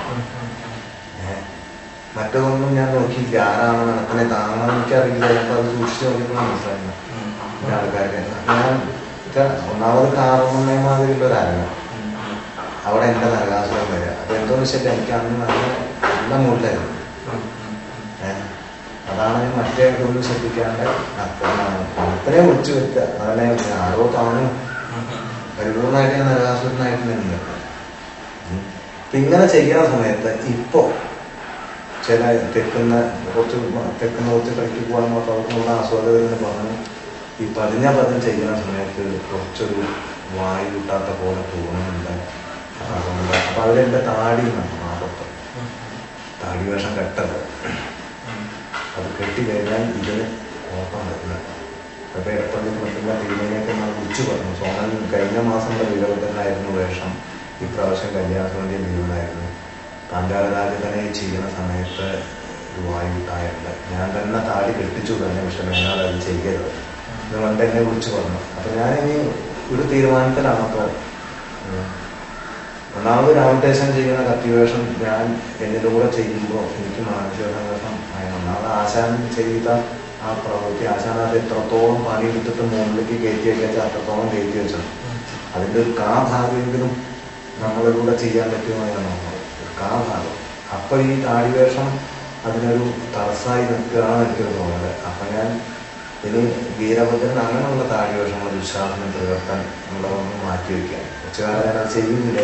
മറ്റൊന്നും ഞാൻ നോക്കിയില്ല. ആരാണ് നടക്കണേ താങ്ങണമെന്ന് എനിക്കറിയില്ല. ഞങ്ങൾക്ക് അത് സൂക്ഷിച്ച് നോക്കിയപ്പോൾ മനസ്സിലായിരുന്നു ആൾക്കാർക്ക്. ഞാൻ ഒന്നാമത് കാണുന്ന മാതിരിയുള്ള ഒരാരാണ് അവിടെ എൻ്റെ നരകാസുരം വരിക. അപ്പൊ എന്തോ വെച്ചിട്ട് എനിക്ക് അന്ന് നല്ല നല്ല മൂഡിലായിരുന്നു. ഏഹ് അതാണ് ഞാൻ മറ്റേ ഒന്നും ശ്രദ്ധിക്കാണ്ട് അത്രനെ വിളിച്ചു വെക്കുക. അതന്നെ ആരോ കാണും പരിപൂർണമായിട്ട് ഞാൻ നരകാസുരനായിട്ട് നിന്നത്. അപ്പൊ ഇങ്ങനെ ചെയ്യുന്ന സമയത്ത് ഇപ്പോ ചില തെക്കുന്ന കുറച്ച് തെക്കുന്ന കുറച്ച് കളിക്ക് പോകാൻ മാത്രമുള്ള ആസ്വാദകരെന്ന് പറഞ്ഞു ഈ പതിഞ്ഞ പതിന് ചെയ്യുന്ന സമയത്ത് കുറച്ചൊരു വായു കിട്ടാത്ത പോലെ തോന്നുന്നുണ്ട്. അതുകൊണ്ട് അപ്പൊ അവരെന്റെ താടി മാറത്ത് താടി വേഷം കെട്ടത് അത് കെട്ടി കഴിഞ്ഞാൽ ഇതിന് കോപ്പം വരുന്നത്. അപ്പൊ ഇടപ്പള്ളി പറ്റുന്ന തിരുമേനിയൊക്കെ ഞാൻ വിളിച്ചു പറഞ്ഞു. സോമൻ കഴിഞ്ഞ മാസം വിരോധനായിരുന്നു വേഷം, ഇപ്രാവശ്യം കല്യാണത്തിന്റെ ലീവിലായിരുന്നു. പാഞ്ചാലരാജനെ ചെയ്യുന്ന സമയത്ത് ഒരു വായു ഉണ്ടായിട്ടുണ്ട്. ഞാൻ തന്നെ താടി കെട്ടിച്ചു തന്നെ, പക്ഷെ ഞങ്ങൾ അത് ചെയ്യരുത് എന്നുകൊണ്ട് എന്നെ വിളിച്ചു പറഞ്ഞു. അപ്പൊ ഞാനിനി ഒരു തീരുമാനത്തിലാണ്. അപ്പോൾ ഒന്നാമത് രാമദേശം ചെയ്യുന്ന കത്തിവേഷം ഞാൻ എന്നിലൂടെ ചെയ്യുമ്പോൾ എനിക്ക് മാനസിക സംഘർഷം ആയിരുന്നു. ഒന്നാമത് ആശാൻ ചെയ്ത ആ പ്രവൃത്തി ആശാൻ അത് എത്രത്തോളം പണിയെടുത്തിട്ട് മുകളിലേക്ക് കയറ്റി വെച്ചാൽ അത്രത്തോളം കയറ്റി വെച്ചത്. അതിൻ്റെ ഒരു കാ ഭാഗമെങ്കിലും നമ്മളിലൂടെ ചെയ്യാൻ പറ്റുമോ ഞാൻ നോക്കണം. കാ ഭാഗം അപ്പൊ ഈ താടിവേഷം അതിനൊരു തടസ്സമായി നിൽക്കുകയാണ് എനിക്കൊരു തോന്നുന്നത്. അപ്പൊ ഞാൻ ഇനി വീരഭദ്രൻ അങ്ങനെയുള്ള താടിവേഷങ്ങൾ വിശ്വാസം തീർക്കാൻ നമ്മളൊന്ന് മാറ്റി വയ്ക്കാൻ കുറച്ചു കാലം ഞാൻ അത് ചെയ്യുന്നില്ല.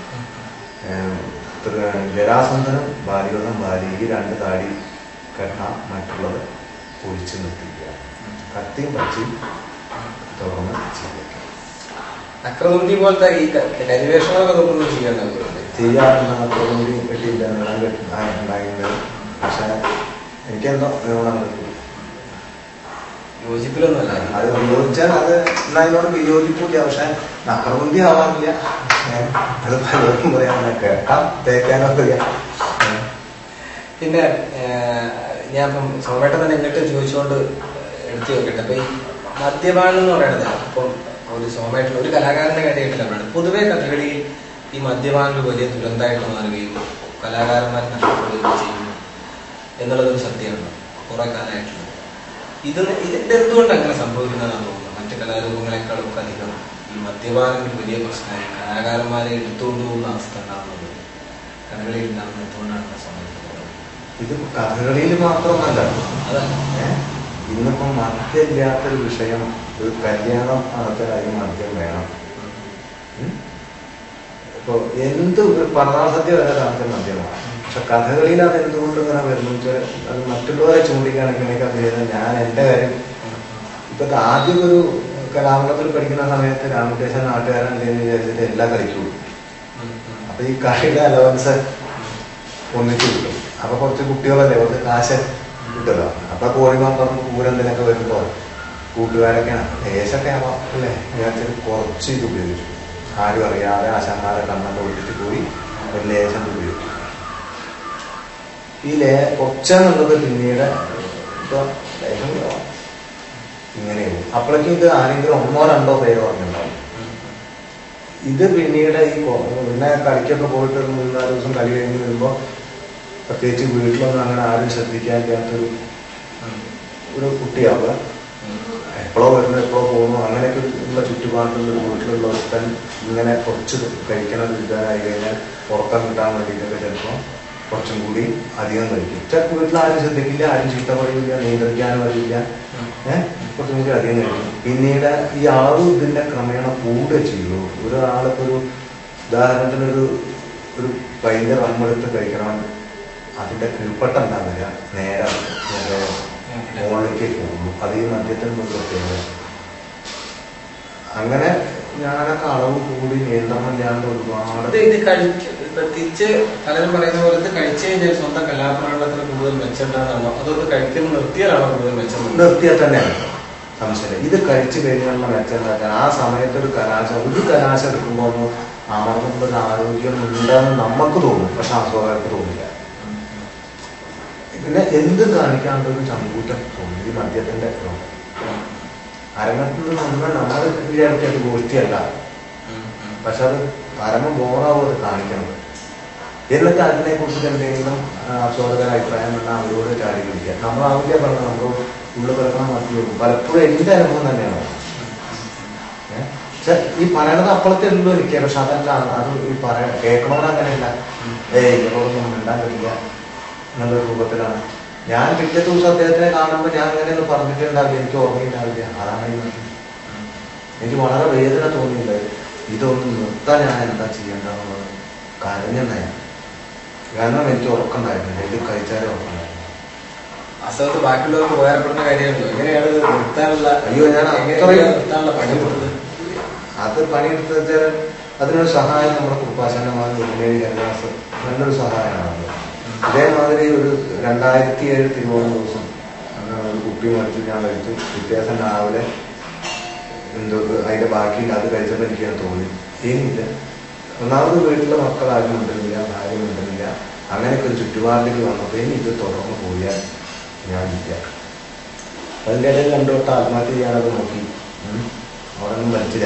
ജരാസന്ധനും ബാലിയോധം ബാലി ഈ രണ്ട് താടി കെട്ടാം, മറ്റുള്ളത് പൊളിച്ചു നിർത്തിക്കുക. കത്തിയും പച്ചയും തുറന്ന് ചെയ്യുക. അക്രമൂർത്തി പോലത്തെ ഈ കരിവേഷങ്ങളൊക്കെ നമുക്ക് ചെയ്യാറുണ്ട്. ചെയ്യാറുണ്ട്. അക്രമൂർത്തി കെട്ടിയില്ല, നീളം കെട്ടുണ്ടായിരുന്നത്. പക്ഷെ എനിക്കെന്തോ നീളം കിട്ടും യോജിപ്പിലൊന്നുമല്ല. അത് ഉപയോഗിച്ചാൽ അത് എന്നതിനോട് വിയോജിപ്പില്ല. പക്ഷെ അക്രമൂർത്തി ആവാറില്ല. അത് പലർക്കും പറയാൻ കേട്ടാം തേക്കാനൊക്കെ അറിയാം. പിന്നെ ഞാൻ ഇപ്പം സോമേട്ടൻ തന്നെ ഇങ്ങോട്ട് ചോദിച്ചുകൊണ്ട് എടുത്തു നോക്കട്ടെ. അപ്പൊ ഈ മദ്യപാനം എന്ന് പറയുന്നത് ഇപ്പം ഒരു സോമേട്ടൻ ഒരു കലാകാരന്റെ കാര്യമായിട്ടില്ല പറയുന്നത്. പൊതുവെ കഥകളിയിൽ ഈ മദ്യപാനം വലിയ ദുരന്തമായിട്ട് മാറുകയും കലാകാരന്മാർ നഷ്ടപ്പെടുകയും ചെയ്യുന്നു എന്നുള്ളതൊരു സത്യമാണ് കുറെ കാലമായിട്ടുള്ളത്. ഇത് ഇതിന്റെ എന്തുകൊണ്ട് അങ്ങനെ സംഭവിക്കുന്നതാണ് തോന്നുന്നത്? മറ്റു കലാരൂപങ്ങളെക്കാളും ഒക്കെ അധികം ഈ മദ്യപാനം വലിയ പ്രശ്നമായി കലാകാരന്മാരെ എടുത്തുകൊണ്ട് പോകുന്ന അവസ്ഥ ഉണ്ടാകുന്നത് കഥകളിയിൽ ഉണ്ടാകുന്നത് എന്തുകൊണ്ടാണ് സംഭവിക്കുന്നത്? ഇത് കഥകളിയിൽ മാത്രമല്ല, ഇന്നിപ്പം മദ്യമില്ലാത്തൊരു വിഷയം. ഒരു കല്യാണം നടത്തലായി മദ്യം വേണം. ഇപ്പൊ എന്ത് പറഞ്ഞാൽ സദ്യ വരെ നടത്തിയ മദ്യമാണ്. പക്ഷെ കഥകളിയിൽ അത് എന്തുകൊണ്ട് ഇങ്ങനെ വരുന്നു വെച്ചാൽ അത് മറ്റുള്ളവരെ ചൂണ്ടിക്കാണിക്കണേക്കാൾ ചെയ്യുന്നത് ഞാൻ എന്റെ കാര്യം. ഇപ്പൊ ആദ്യം ഒരു കലാമണ്ഡലത്തിൽ പഠിക്കുന്ന സമയത്ത് രാമദേശം നാട്ടുകാരൻ എന്ന് വിചാരിച്ചിട്ട് എല്ലാ കളിക്കും. അപ്പൊ ഈ കളിയുടെ അലവൻസ് ഒന്നിച്ചു കിട്ടും. അപ്പൊ കുറച്ച് കുട്ടികളല്ലേ, കുറച്ച് കാശ് കിട്ടുമല്ലോ. അപ്പൊ കോഴിമാപ്പം പൂരെന്തിനൊക്കെ വരുമ്പോ കൂട്ടുകാരൊക്കെയാണ് ദേശമൊക്കെ ആവാം അല്ലേ വിചാരിച്ചിട്ട് കുറച്ച് ഇത് ഉപയോഗിച്ചു. ആരും അറിയാതെ ആശാന്മാരെ കണ്ണൊക്കെ ഒഴിച്ചിട്ട് പോയി ഒരു ലേശം ഉപയോഗിച്ചു. ഈ ലേ കൊച്ചെന്നുള്ളത് പിന്നീട് ഇപ്പൊ ലേശം ഇങ്ങനെയാവും. അപ്പോഴേക്കും ഇത് ആരെങ്കിലും ഒന്നോ രണ്ടോ പേര് പറഞ്ഞിട്ടുണ്ടാവും. ഇത് പിന്നീട് ഈ പിന്നെ കളിക്കൊക്കെ പോയിട്ട് ഒരു മൂന്നാല് ദിവസം കളി കഴിഞ്ഞ് വരുമ്പോ പ്രത്യേകിച്ച് വീട്ടിലൊന്നും അങ്ങനെ ആരും ശ്രദ്ധിക്കാത്തൊരു ഒരു കുട്ടിയാവുക. എപ്പോഴോ വരുന്നു എപ്പോഴോ പോകുന്നു അങ്ങനെയൊക്കെ ഉള്ള ചുറ്റുപാടുള്ള ഒരു വീട്ടിലുള്ള ഒരുത്തൻ ഇങ്ങനെ കുറച്ച് കഴിക്കണ ഒരു വിധാനായി കഴിഞ്ഞാൽ ഉറക്കം കിട്ടാൻ വേണ്ടിയിട്ടൊക്കെ ചിലപ്പോൾ കുറച്ചും കൂടി അധികം കഴിക്കും. ചിലപ്പോൾ വീട്ടിൽ ആരും ശ്രദ്ധിക്കില്ല, ആരും ചീത്ത പറയില്ല, നിയന്ത്രിക്കാനും അറിയില്ല. ഏഹ് കുറച്ചും കൂടി അധികം കഴിക്കും. പിന്നീട് ഈ അളവ് ഇതിന്റെ ക്രമേണ കൂടുക ചെയ്യുള്ളൂ. ഒരാളിപ്പോ ഒരു ഉദാഹരണത്തിനൊരു ഒരു വലിയ റമ്മെടുത്ത് കഴിക്കണം, അതിൻ്റെ കീഴ്പട്ട ഉണ്ടാവില്ല, നേരെ മുകളിലേക്ക് പോകുന്നു. അത് ഈ മദ്യത്തിന് പ്രത്യേകത. അങ്ങനെ ഞാനൊക്കെ അളവ് കൂടി നിയന്ത്രണം ഇല്ലാണ്ട് ഒരുപാട് ഇത് കഴിച്ച് പ്രത്യേകിച്ച് പലരും പറയുന്ന പോലെ ഇത് കഴിച്ചു കഴിഞ്ഞാൽ സ്വന്തം കലാപ്രകടനത്തിന് കൂടുതൽ മെച്ചമുണ്ടാകുന്നതാണോ അതൊന്ന് കഴിക്കുന്നത് നിർത്തിയാലാണോ കൂടുതൽ മെച്ചം? നിർത്തിയാൽ തന്നെയാണ് സംശയം. ഇത് കഴിച്ചു കഴിഞ്ഞാൽ മെച്ചം ഉണ്ടാക്കാൻ ആ സമയത്ത് ഒരു കലാശം ഒരു കലാശം എടുക്കുമ്പോൾ അമർന്നുകൊണ്ട് ഒരു ആരോഗ്യം ഉണ്ടെന്ന് നമുക്ക് തോന്നും, പക്ഷെ ആസ്വാദകർക്ക് തോന്നില്ല. പിന്നെ എന്ത് കാണിക്കാണ്ടൊരു ചങ്കൂറ്റം തോന്നും ഈ മദ്യത്തിന്റെ രോഗം. അരങ്ങത്തിൽ നിന്ന് നമ്മൾ വിചാരിച്ചത് ഗോഷ്ടിയല്ല, പക്ഷെ അത് പരമ ബോറാവും അത് കാണിക്കുന്നത്. എന്നിട്ട് അതിനെ കുറിച്ച് എന്തെങ്കിലും ആസ്വാദകര അഭിപ്രായം വേണം അവരോട് ചാടി പിടിക്കുക. നമ്മളാവില്ല പറഞ്ഞാൽ നമ്മൾ ഉള്ളിൽ കിടക്കണം മതി വെക്കും. പലപ്പോഴും എന്റെ അനുഭവം തന്നെയാണ്. ഏഹ് പക്ഷെ ഈ പറയണത് അപ്പോഴത്തെ ഉള്ളൂ എനിക്ക്, പക്ഷെ അതല്ല, അത് ഈ പറയ കേൾക്കണമെന്ന് അങ്ങനെയല്ല. ഏയ് ഇവരോടൊന്നും മിണ്ടാൻ കഴിയില്ല എന്നുള്ളൊരു രൂപത്തിലാണ്. ഞാൻ പിറ്റേ ദിവസം അദ്ദേഹത്തിനെ കാണുമ്പോൾ ഞാൻ അങ്ങനെയൊന്നും പറഞ്ഞിട്ടുണ്ടാവില്ല, എനിക്ക് ഓർമ്മയുണ്ടാവില്ല. അതാണ് ഈ എനിക്ക് വളരെ വേദന തോന്നിയില്ല. ഇതൊന്നും നിർത്താൻ ഞാൻ എന്താ ചെയ്യേണ്ടതെന്നുള്ളത് കരഞ്ഞെന്നാണ്. കാരണം എനിക്ക് ഉറക്കണ്ടായിരുന്നില്ല, ഇത് കഴിച്ചാലും ഉറക്കണ്ടായിരുന്നു. അസുഖത്ത് ബാക്കിയുള്ളവർക്ക് ഉപകാരപ്പെടുന്ന കാര്യമാണല്ലോ. എങ്ങനെയാണ് ഇത് നിർത്താനുള്ള അയ്യോ ഞാൻ നിർത്താനുള്ള പണി കൊടുത്തത്? അത് പണിയെടുത്ത് വെച്ചാൽ അതിനൊരു സഹായം നമ്മുടെ കുപ്പാശനമാണ് ഉള്ളിലേരി ഹരിദാസ് നല്ലൊരു സഹായമാണ്. ഇതേമാതിരി ഒരു രണ്ടായിരത്തി ഏഴ് തിരുവോണ ദിവസം ഒരു കുപ്പി മറിച്ച് ഞാൻ കഴിച്ചു. വ്യത്യാസം രാവിലെ എന്തോ അതിന്റെ ബാക്കിയില്ല, അത് കഴിച്ചപ്പോൾ എനിക്ക് തോന്നി ഇനിയില്ല. ഒന്നാമത് വീട്ടിലെ മക്കൾ ആരും ഉണ്ടെന്നില്ല, ഭാര്യ ഉണ്ടെന്നില്ല. അങ്ങനെയൊക്കെ ഒരു ചുറ്റുപാടിലേക്ക് വന്നപ്പോൾ ഇനി ഇത് തുടർന്ന് പോയാൽ ഞാൻ ഇല്ല. അതിൻ്റെ ഇടയിൽ രണ്ടോട്ട് ആത്മഹത്യ ചെയ്യാനൊക്കെ നോക്കി, അവിടെ ഒന്നും വലിച്ചില്ല.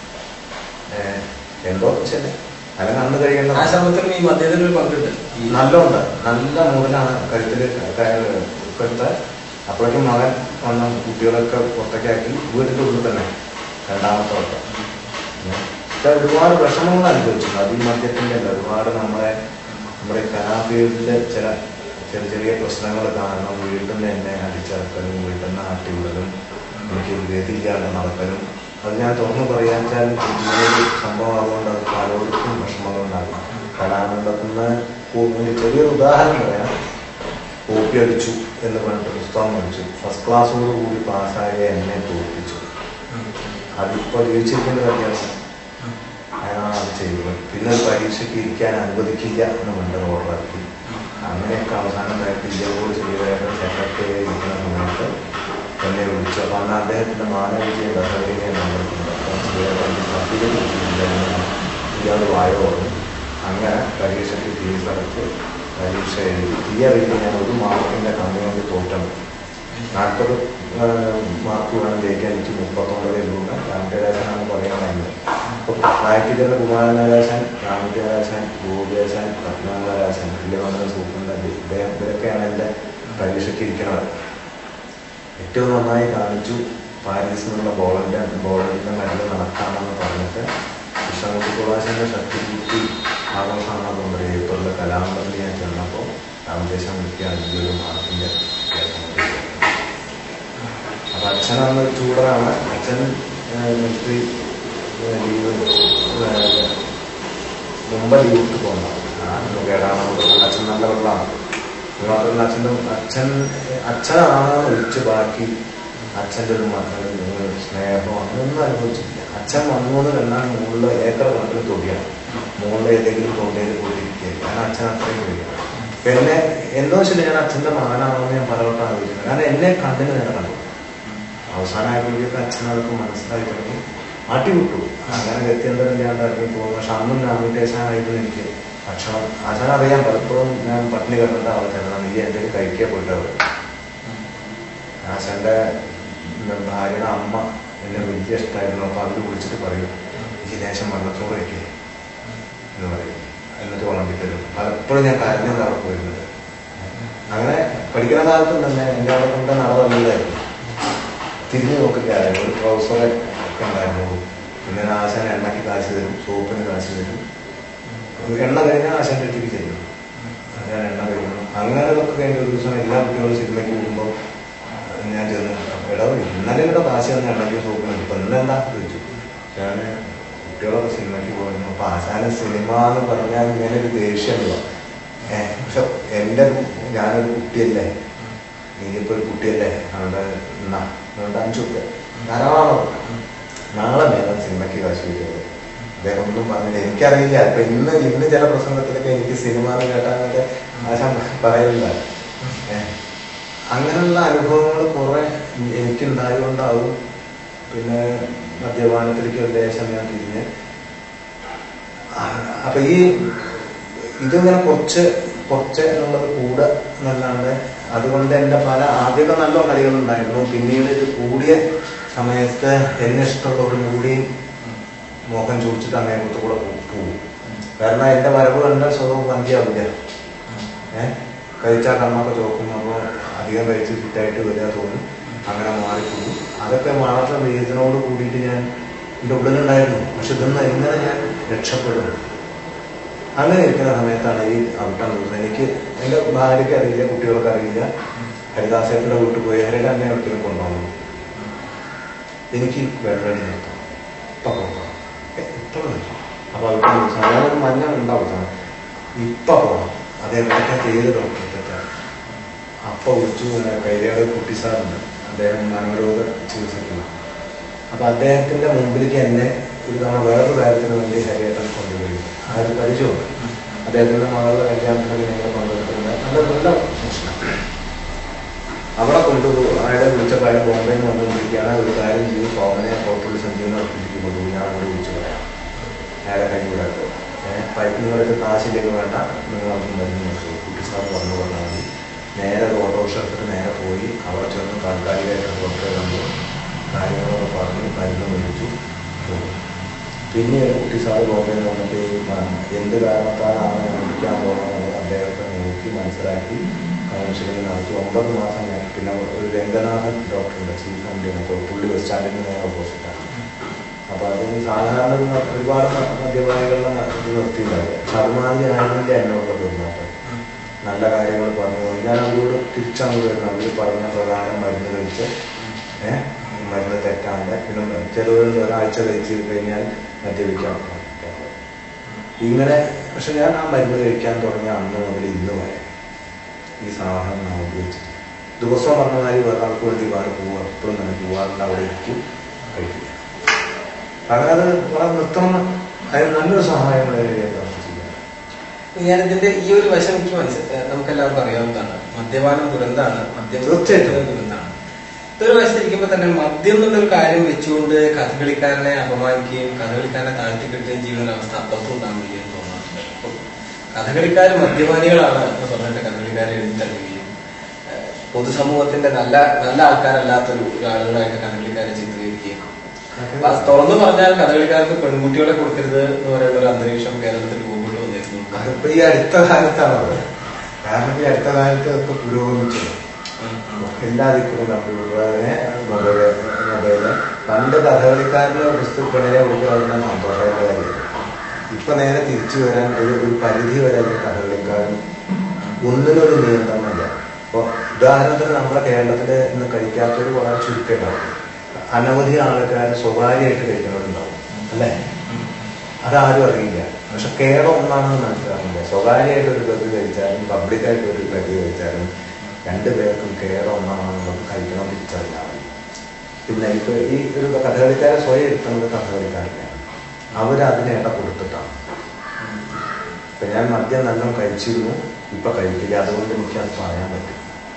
എന്തോ ശരി അല്ല കണ്ണു കഴിയേണ്ട ആശ്രമത്തിൽ ഈ മദ്യത്തിന് ഒരു പങ്കുണ്ട്. നല്ലോണ്ട്, നല്ല മൂടലാണ് കഴുത്തിൽ കഴുത്ത. അപ്പോഴേക്കും മകൻ വന്ന കുട്ടികളൊക്കെ പുറത്തേക്ക് ആക്കി വീട്ടിൻ്റെ ഉള്ളിൽ തന്നെ രണ്ടാമത്തെ വട്ടം. ഒരുപാട് വിഷമങ്ങൾ അനുഭവിച്ചിട്ടുണ്ട്. അത് ഈ മദ്യത്തിൻ്റെ അല്ല, ഒരുപാട് നമ്മളെ നമ്മുടെ കലാഫീൽഡിലെ ചില ചെറിയ ചെറിയ പ്രശ്നങ്ങൾ കാരണം വീട്ടിൽ നിന്ന് എന്നെ അടിച്ചിറക്കലും വീട്ടിൽ നിന്ന് ആട്ടിവിടലും എനിക്ക് ഗതിയില്ലാതെ നടക്കലും. അത് ഞാൻ തുറന്നു പറയാൻ വെച്ചാൽ ഇങ്ങനൊരു സംഭവം അതുകൊണ്ട് അത് പലർക്കും വിഷമങ്ങളുണ്ടാകും. കലാമണ്ഡലത്തിൽ നിന്ന് ചെറിയൊരു ഉദാഹരണം പറയാം. കോപ്പി അടിച്ചു എന്ന് പറഞ്ഞിട്ട് പുസ്തകം അടിച്ചു, ഫസ്റ്റ് ക്ലാസ്സോട് കൂടി പാസ്സായ എന്നെ തോൽപ്പിച്ചു. അതിപ്പോൾ ജീവിച്ചിരിക്കേണ്ട വ്യത്യാസം അയാളാണ് അത് ചെയ്തത്. പിന്നെ പരീക്ഷയ്ക്ക് ഇരിക്കാൻ അനുവദിക്കില്ല എന്ന് കണ്ട് ഓർഡറാക്കി. അങ്ങനെയൊക്കെ അവസാനമായിട്ട് ഇതേപോലെ ചെയ്തതായിട്ട് സെക്രട്ടറി ഇരിക്കുന്ന സമയത്ത് എന്നെ വിളിച്ചു. അപ്പം അന്ന് അദ്ദേഹത്തിൻ്റെ മാനവികയെ ദസറയെ ഇയാൾ വായ പറഞ്ഞു. അങ്ങനെ പരീക്ഷയ്ക്ക് ഫീസ് അടച്ച് പരീക്ഷ എഴുതി. ഈ അറിയില്ല ഞാൻ ഒരു മാർക്കിൻ്റെ കമ്മി കൊണ്ട് തോറ്റണം. നാൽപ്പത് മാർക്ക് വേണം ജയിക്കാൻ, എനിക്ക് മുപ്പത്തൊമ്പത് രൂപ. രാമകേശനാണ് പറയാനായിരുന്നു. അപ്പോൾ പ്രാക്ടിക്കലിൽ കുമാരനാരാശൻ, രാമകേശൻ, ഗോപിയാശൻ, പത്മനാരാശൻ, ഇല്ലവണ്ണ സൂപ്പറിൻ്റെ ഇദ്ദേഹം ഇവരൊക്കെയാണ് എൻ്റെ പരീക്ഷയ്ക്ക് ഇരിക്കുന്നത്. ഏറ്റവും നന്നായി കാണിച്ചു. പാരീസിൽ നിന്നുള്ള ബോളൻ്റെ ബോളറിൻ്റെ മരുന്ന് നടക്കാമെന്ന് പറഞ്ഞിട്ട് കൃഷ്ണകുട്ടി കുളാശൻ്റെ ശക്തികൂട്ടി ആഘോഷമാണ് നമ്മുടെ ഏപ്രിലെ കലാമണ്ഡലത്തിൽ ഞാൻ ചെന്നപ്പോൾ രാമദേശം വിളിക്കുക അഞ്ചൊരു മാർക്കിൻ്റെ വ്യത്യാസം. അപ്പം അച്ഛനാണ് ചൂടനാണ്. അച്ഛൻ മിലിറ്ററി ലീവ് മുമ്പ് ലീവ് ഇട്ട് പോകുന്നതാണ്. കേടാണ് അച്ഛൻ നല്ല വെള്ളമാണ്. മാത്രമല്ല അച്ഛൻ്റെ അച്ഛൻ അച്ഛനാണ് ഒഴിച്ച് ബാക്കി അച്ഛൻ്റെ ഒരു സ്നേഹമോ അങ്ങനൊന്നും അനുഭവിച്ചിട്ടില്ല. അച്ഛൻ വന്നുകൊണ്ട് രണ്ടാം മുകളിൽ ഏക്കർ കണക്കിന് തൊടിയാണ്. മുകളിൽ ഏതെങ്കിലും തൊണ്ടയിൽ പോയിരിക്കുക. കാരണം അച്ഛൻ അത്രയും തൊടിയാണ്. പിന്നെ എന്തോ വെച്ചിട്ട് ഞാൻ അച്ഛൻ്റെ മകനാണെന്ന് ഞാൻ പലവട്ടം ആലോചിക്കുന്നത്. കാരണം എന്നെ കണ്ടിന് നേരെ കണ്ടു. അവസാനമായപ്പോഴേക്കൊക്കെ അച്ഛനതൊക്കെ മനസ്സിലായി തുടങ്ങി. ആട്ടിവിട്ടു. അങ്ങനെ ഗത്യന്തരം ഇല്ലാണ്ട് ഇറങ്ങി പോകും. പക്ഷെ അന്നും രാമകേശനായിരുന്നു എനിക്ക് ഭക്ഷണം. അച്ഛനറിയാൻ പലപ്പോഴും ഞാൻ പട്ടിണി കിടന്നിട്ട് അവൾ ചെല്ലണം, നീ എന്തെങ്കിലും കഴിക്കാൻ പോയിട്ടവർ. ആശാന്റെ ഭാര്യയുടെ അമ്മ എന്നെ വലിയ ഇഷ്ടമായിരുന്നു. അപ്പോൾ അവർ വിളിച്ചിട്ട് പറയും, ഈ ലേശം വെള്ളത്തോട് വയ്ക്കേ എന്ന് പറയും. എന്നിട്ട് വിളമ്പിത്തരും. പലപ്പോഴും ഞാൻ കരഞ്ഞാണ് അവിടെ പോയിരുന്നത്. അങ്ങനെ പഠിക്കുന്ന കാലത്തും തന്നെ എൻ്റെ അവിടെ കൊണ്ട് നടന്നില്ലായിരുന്നു. തിരിഞ്ഞു നോക്കിക്കാരായിരുന്നു. ഒരു പ്രൊഫസറെ ഒക്കെ ഉണ്ടായിരുന്നു. പിന്നെ ആശാൻ എണ്ണയ്ക്ക് കാശ് തരും, സോപ്പിന് കാശ് തരും. എണ്ണ കഴിഞ്ഞാൽ ആശാന്റെ അടുത്തേക്ക് ചെല്ലും. ഞാൻ എണ്ണ കഴിക്കണം. അങ്ങനെ ഇതൊക്കെ കഴിഞ്ഞ ഒരു ദിവസം എല്ലാ കുട്ടികളും സിനിമയ്ക്ക് പോകുമ്പോൾ ഞാൻ ചെന്ന് ഇടവ് ഇന്നലെ ഇവിടെ കാശ് തന്നെ എണ്ണയ്ക്ക് സോപ്പിന്. ഇപ്പം ഇന്നെന്താ ചോദിച്ചു. ഞാൻ കുട്ടികളൊക്കെ സിനിമയ്ക്ക് പോയിരുന്നു. അപ്പൊ ആശാന സിനിമ എന്ന് പറഞ്ഞാൽ ഇങ്ങനെ ഒരു ദേഷ്യമല്ലോ. ഏഹ് പക്ഷെ എൻ്റെ ഞാനൊരു കുട്ടിയല്ലേ, നീയിപ്പോ ഒരു കുട്ടിയല്ലേ, അവിടെ എന്നാ അതുകൊണ്ട് അഞ്ചു കുട്ടികൾ ധാരാളം നാളെ നേരം സിനിമയ്ക്ക് കാശ് കിട്ടിയത്. അദ്ദേഹം ഒന്നും പറഞ്ഞില്ല. എനിക്കറിയില്ല. ഇപ്പൊ ഇന്ന് ഇന്ന് ചില പ്രസംഗത്തിലൊക്കെ എനിക്ക് സിനിമ എന്ന് കേട്ടാന്നൊക്കെ ആശാൻ പറയില്ല. ഏഹ് അങ്ങനെയുള്ള അനുഭവങ്ങൾ കുറെ എനിക്കുണ്ടായതുകൊണ്ടാവും പിന്നെ മദ്യപാനത്തിലേക്ക് ഒരു ദേശം ഞാൻ തിരിഞ്ഞ്. അപ്പൊ ഈ ഇതിങ്ങനെ കുറച്ച് കുറച്ച് എന്നുള്ളത് കൂടെ എന്നല്ലാണ്ട് അതുകൊണ്ട് എൻ്റെ പല ആദ്യമൊക്കെ നല്ല കളികളുണ്ടായിരുന്നു. പിന്നീട് ഇത് കൂടിയ സമയത്ത് എന്നെ ഇഷ്ടമുള്ളവരും കൂടിയും മോഹൻ ചോദിച്ചിട്ട് അങ്ങേപ്പുറത്ത് കൂടെ പോകും. കാരണം എൻ്റെ വരവ് കണ്ടാൽ സ്വതവും വഞ്ചിയാവില്ല. ഏഹ് കഴിച്ചാൽ കണ്ണൊക്കെ ചോക്കുമ്പോൾ അധികം കഴിച്ച് ഫിറ്റായിട്ട് വരിക തോന്നും, അങ്ങനെ മാറിപ്പോകും. അതൊക്കെ വളരെ വേദനയോട് കൂടിയിട്ട് ഞാൻ എൻ്റെ ഉള്ളിലുണ്ടായിരുന്നു. പക്ഷെ ഇതൊന്നും എങ്ങനെ ഞാൻ രക്ഷപ്പെടും? അങ്ങനെ ഇരിക്കുന്ന സമയത്താണ് ഈ ഔട്ടാൻ തോന്നുന്നത്. എനിക്ക് എൻ്റെ ഭാര്യയ്ക്ക് അറിയില്ല, കുട്ടികൾക്ക് അറിയില്ല. ഹരിദാസേട്ടൻ്റെ വീട്ടിൽ പോയി ഹരിയുടെ അന്നെ ഒരിക്കലും കൊണ്ടുപോകുന്നു. എനിക്ക് വെള്ളടി നിർത്താം, ഇപ്പൊ പോകാം, ഇപ്പൊ നിർത്താം. അപ്പൊ ഔട്ടാൻ സാധാരണ മഞ്ഞ ഉണ്ടാവും, ഇപ്പൊ പോകാം. അതേപോലത്തെ ഏത് ഡോക്ടറെ അപ്പൊ വിളിച്ചു. കൈരയുടെ കുട്ടി സാറുണ്ട്, അദ്ദേഹം മനോരോഗ ചികിത്സിക്കുന്നു. അപ്പൊ അദ്ദേഹത്തിന്റെ മുമ്പിലേക്ക് എന്നെ ഒരു തവണ വേറൊരു കാര്യത്തിന് വേണ്ടി ഹരിയേട്ടൻ കൊണ്ടുപോയി. ആ ഒരു പരിചയമുണ്ട്. അദ്ദേഹത്തിന്റെ മകളുടെ കല്യാണത്തിന് ഞങ്ങൾ കൊണ്ടുപോയിട്ടുണ്ട്. നല്ല നല്ല പ്രശ്നം. അവിടെ കൊണ്ടുപോയി അയാളെ വിളിച്ചപ്പോൾ അയാൾ ബോംബെയിൽ നിന്ന് വന്നുകൊണ്ടിരിക്കുകയാണ്. ഒരു കാര്യം ചെയ്തു, സോമനെ ഹോട്ടലിൽ സഞ്ജീവന ഹോസ്പിറ്റലിലേക്ക് കൊണ്ടുപോയി. ഞാൻ അവിടെ വിളിച്ചു പറയാം, അയാളെ കൈ വിടാത്തത്. ഏഹ് പൈപ്പ് നിങ്ങൾക്ക് കാശിലേക്ക് വേണ്ട, നിങ്ങൾ അവിടെ മരുന്ന് നോക്കി കുട്ടി സാർ പറഞ്ഞു പറഞ്ഞാൽ മതി. നേരെ ഓട്ടോറിക്ഷ എടുത്തിട്ട് നേരെ പോയി അവിടെ ചെന്ന് താൽക്കാലികമായിട്ട് ഡോക്ടറെ കണ്ടു, കാര്യങ്ങളൊക്കെ പറഞ്ഞ് മരുന്ന് മേടിച്ചു പോകും. പിന്നീട് കുട്ടി സാറ് ബോംബെയിൽ വന്നിട്ട് എന്ത് കാരണത്താലാണ് ഞാൻ വിളിക്കാൻ പോകുന്നത് അദ്ദേഹത്തെ നോക്കി മനസ്സിലാക്കി കൗൺസിലിംഗ് നടത്തി. ഒമ്പത് മാസം ഞാൻ പിന്നെ ഒരു രംഗനാഥൻ ഡോക്ടറുണ്ട്, ചീഫ് എം ഡി, പുള്ളി ബസ് സ്റ്റാൻഡിന് നേരെ ഓപ്പോസിറ്റാണ്. അപ്പൊ അത് സാധാരണ ഒരുപാട് മദ്യപാനികളുടെ ഇത് നിർത്തിയില്ലാതെ അതുമാതിരി ആയിരുന്നില്ല എന്നോട് പെരുമാറ്റം. നല്ല കാര്യങ്ങൾ പറഞ്ഞു. ഞാൻ അവരോട് തിരിച്ചങ്ങ് വരുന്നു. അവർ പറഞ്ഞ പ്രകാരം മരുന്ന് കഴിച്ച് ഏഹ് മരുന്ന് തെറ്റാണ്ട് പിന്നെ ചിലവർ ഒരാഴ്ച കഴിച്ച് കഴിഞ്ഞാൽ മദ്യപിക്കാൻ ഇങ്ങനെ. പക്ഷെ ഞാൻ ആ മരുന്ന് കഴിക്കാൻ തുടങ്ങിയ അന്ന് മുതൽ ഇന്ന് വരെ ഈ സാധനം നമുക്ക് വെച്ചിട്ട് ദിവസം പറഞ്ഞ മാതിരി വേറെ ആൾക്ക് വേണ്ടി വേറെ പോവുക, എപ്പോഴും തന്നെ പോവാറുണ്ട്, അവിടെ ഇരിക്കും, കഴിക്കില്ല. അങ്ങനെ അത് വളരെ നിർത്തണം. അതിന് നല്ലൊരു സഹായം ഞാനിതിന്റെ ഈ ഒരു വശം എനിക്ക് മനസ്സിലായി, നമുക്കെല്ലാവർക്കും അറിയാവുന്നതാണ്. മദ്യപാനം ദുരന്താണ്, മദ്യം തീർച്ചയായിട്ടും ദുരന്താണ്. ഇതൊരു വശത്തിരിക്കുമ്പോൾ തന്നെ മദ്യം എന്നുള്ളൊരു കാര്യം വെച്ചുകൊണ്ട് കഥകളിക്കാരനെ അപമാനിക്കുകയും കഥകളിക്കാരനെ താഴ്ത്തിക്കെട്ടുകയും ചെയ്യുന്ന ഒരു അവസ്ഥ അപ്പുറത്തും ഉണ്ടാവില്ല എന്ന് തോന്നാറുണ്ട്. അപ്പൊ കഥകളിക്കാർ മദ്യപാനികളാണ് എന്ന് പറഞ്ഞിട്ട് കഥകളിക്കാരെ എഴുതിത്തള്ളുകയും പൊതുസമൂഹത്തിന്റെ നല്ല നല്ല ആൾക്കാരല്ലാത്തൊരു ആളുകളായിട്ട് കഥകളിക്കാരെ ചിത്രീകരിക്കുകയും, തുറന്നു പറഞ്ഞാൽ കഥകളിക്കാർക്ക് പെൺകുട്ടികളെ കൊടുക്കരുത് എന്ന് പറയുന്ന ഒരു അന്തരീക്ഷം കേരളത്തിൽ രൂപപ്പെട്ടു വന്നിരുന്നു. അതിപ്പോ ഈ അടുത്ത കാലത്താണ്. കാരണം ഈ അടുത്ത കാലത്ത് ഒക്കെ പുരോഗമിച്ചത് എല്ലാ ദിക്കും കമ്പ്യൂട്ടറിനെ മൊബൈല് മൊബൈല് പണ്ട് കഥകളിക്കാരനെ പുസ്തകപ്പെടിനെ കൊടുക്കുന്ന സന്തോഷമായ കാര്യം. ഇപ്പൊ നേരെ തിരിച്ചു വരാൻ ഒരു ഒരു പരിധി വരെ കഥകളിക്കാരൻ ഒന്നിനൊരു നിയന്ത്രണമില്ല. അപ്പൊ ഉദാഹരണത്തിന് നമ്മുടെ കേരളത്തില് ഇന്ന് കഴിക്കാത്തൊരു വളരെ ചുരുക്കമുണ്ടാവും. അനവധി ആൾക്കാർ സ്വകാര്യമായിട്ട് കഴിക്കുന്നവരുണ്ടാവും, അല്ലേ? അതാരും അറിയില്ല. പക്ഷെ കേരളം ഒന്നാണെന്ന് മനസ്സിലാകുന്നില്ല. സ്വകാര്യമായിട്ട് ഒരു ഗതി കഴിച്ചാലും പബ്ലിക്കായിട്ട് ഒരു ഗതി കഴിച്ചാലും രണ്ടുപേർക്കും കേരളം ഒന്നാണെന്നുള്ളത് കഴിക്കണം തിരിച്ചറിയാൻ മതി. പിന്നെ ഇപ്പൊ ഈ ഒരു കഥകളിക്കാരെ സ്വയം എടുക്കുന്നത് കഥകളിക്കാരില്ല, അവരതിനെ ഇട കൊടുത്തിട്ടാണ്. ഇപ്പൊ ഞാൻ മദ്യം നല്ലോണം കഴിച്ചിരുന്നു, ഇപ്പൊ കഴിക്കില്ല, അതുകൊണ്ട് എനിക്ക് അത് പറയാൻ പറ്റും.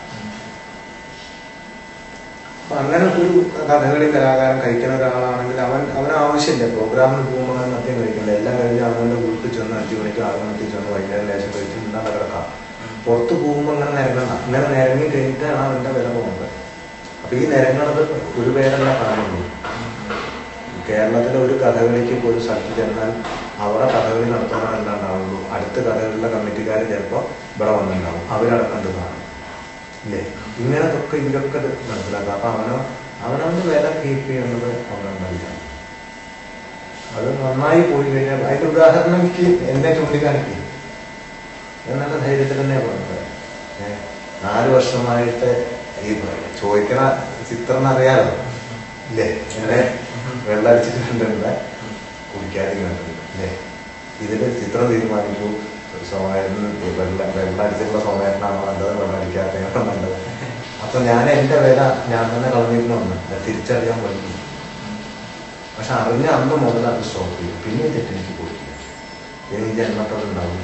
അപ്പൊ അങ്ങനെ ഒരു കഥകളി കലാകാരൻ കഴിക്കുന്ന ഒരാളാണെങ്കിൽ അവൻ അവന് ആവശ്യമില്ല പ്രോഗ്രാമിന് പോകുമ്പോൾ അവൻ മദ്യം കഴിക്കില്ല. എല്ലാം കഴിഞ്ഞ് അവൻ്റെ വീട്ടിൽ ചെന്ന് അഞ്ചു മണിക്ക് ആറ് മണിക്ക് ചെന്ന് വൈകുന്നേരം ലേശം കഴിച്ച് നിന്നാണ് കിടക്കാം. പുറത്ത് പോകുമ്പോൾ അങ്ങനെ നിരങ്ങണം. അങ്ങനെ നിരങ്ങി കഴിഞ്ഞിട്ടാണ് അവൻ്റെ വില പോകുന്നത്. അപ്പൊ ഈ നിരങ്ങണത് ഒരു പേരല്ല കാണുള്ളൂ. കേരളത്തിലെ ഒരു കഥകളിക്ക് ഒരു സ്ഥലത്ത് ചെന്നാൽ അവിടെ കഥകളി നടത്തുന്നവരല്ല ഉണ്ടാവുള്ളൂ. അടുത്ത കഥകളിലെ കമ്മിറ്റിക്കാർ ചിലപ്പോൾ ഇവിടെ വന്നിട്ടുണ്ടാവും, അവരടക്കേണ്ടതാണ് ഇല്ലേ? ഇങ്ങനത്തൊക്കെ ഇതിലൊക്കെ മനസ്സിലാക്കാം. അപ്പൊ അവനോ അവനവന്റെ വില കീപ്പ് ചെയ്യുന്നത് അവനുണ്ടാവില്ല. അത് നന്നായി പോയി കഴിഞ്ഞാൽ അതിന്റെ ഉദാഹരണം എനിക്ക് എന്നെ ചൂണ്ടിക്കാണിക്കും. നല്ല ധൈര്യത്തിൽ തന്നെ പറഞ്ഞത്. ഏഹ് നാല് വർഷമായിട്ട് ഈ ചോദിക്കണ ചിത്രം അറിയാലോ ഇല്ലേ? ഇങ്ങനെ വെള്ളടിച്ചിട്ടുണ്ട്. കുടിക്കാതിരിക്കുന്നുണ്ട് അല്ലേ? ഇതിന്റെ ചിത്രം തീരുമാനിക്കൂ. സോമേട്ടന് വെള്ള വെള്ളം അടിച്ചിട്ടുള്ള സോമേട്ടനാണോ നല്ലത്, വെള്ളം അടിക്കാത്തയാണോ നല്ലത്? അപ്പൊ ഞാൻ എന്റെ വില ഞാൻ തന്നെ കളഞ്ഞിരുന്നു, തിരിച്ചറിയാൻ പറ്റും. പക്ഷെ അറിഞ്ഞ അന്ന് മുതൽ അത് സ്റ്റോപ്പ് ചെയ്യും. പിന്നെ തെറ്റെനിക്ക് കൊടുക്കില്ല, ഇനി ജന്മത്തോടെ ഉണ്ടാവും.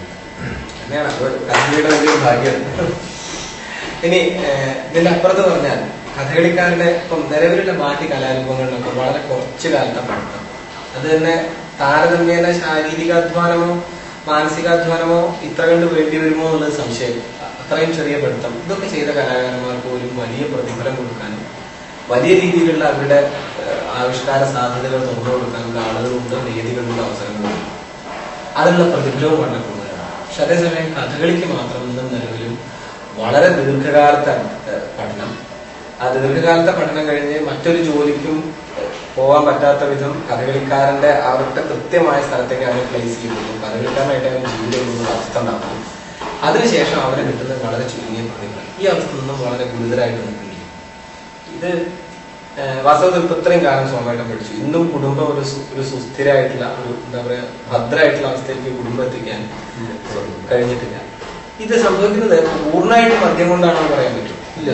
ഭാഗ്യം. ഇനി ഇതിന്റെ അപ്പുറത്ത് പറഞ്ഞാൽ കഥകളിക്കാരുടെ ഇപ്പം നിലവിലുള്ള ബാക്കി കലാരൂപങ്ങളിലൊക്കെ വളരെ കുറച്ചു കാലത്തെ പഠിത്തം, അത് തന്നെ താരതമ്യേന ശാരീരികാധ്വാനമോ മാനസികാധ്വാനമോ ഇത്ര കണ്ട് വേണ്ടി വരുമോ എന്നുള്ളത് സംശയം. അത്രയും ചെറിയ പഠിത്തം ഇതൊക്കെ ചെയ്ത കലാകാരന്മാർക്ക് പോലും വലിയ പ്രതിഫലം കൊടുക്കാനും വലിയ രീതിയിലുള്ള അവരുടെ ആവിഷ്കാര സാധ്യതകൾ തുറന്നു കൊടുക്കാനുള്ള ആളുകളുണ്ട്, വേദികളുണ്ട്, അവസരങ്ങളുണ്ട്. അതിനുള്ള പ്രതിഫലവും വളരെ കൂടുതലാണ്. പക്ഷെ അതേസമയം കഥകളിക്ക് മാത്രം ഇന്നും നിലവിലും വളരെ ദീർഘകാലത്തെ പഠനം, ആ ദീർഘകാലത്തെ പഠനം കഴിഞ്ഞ് മറ്റൊരു ജോലിക്കും പോകാൻ പറ്റാത്ത വിധം കഥകളിക്കാരന്റെ അവരുടെ കൃത്യമായ സ്ഥലത്തേക്ക് അവരെ പ്ലേസ് ചെയ്യുന്നു, കഥകളിക്കാരനായിട്ട് അവൻ ജീവിതം ചെയ്യുന്ന അവസ്ഥ ഉണ്ടാകുന്നു. അതിനുശേഷം അവരെ കിട്ടുന്നത് വളരെ ചുരുങ്ങിയ പ്രതിഫലം. ഈ അവസ്ഥ നിന്നും വളരെ ഗുരുതരമായിട്ട് നിൽക്കുന്നു. ഇത് വാസ്തവത്തിൽ ഇപ്പൊ ഇത്രയും കാലം സോമേട്ടൻ പഠിച്ചു, ഇന്നും കുടുംബം ഒരു ഒരു സുസ്ഥിരമായിട്ടുള്ള ഒരു എന്താ പറയാ ഭദ്രമായിട്ടുള്ള അവസ്ഥയിലേക്ക് കുടുംബം എത്തിക്കാൻ കഴിഞ്ഞിട്ടില്ല. ഇത് സംഭവിക്കുന്നത് പൂർണ്ണമായിട്ട് മദ്യം കൊണ്ടാണോ പറയാൻ പറ്റും? ഇല്ല.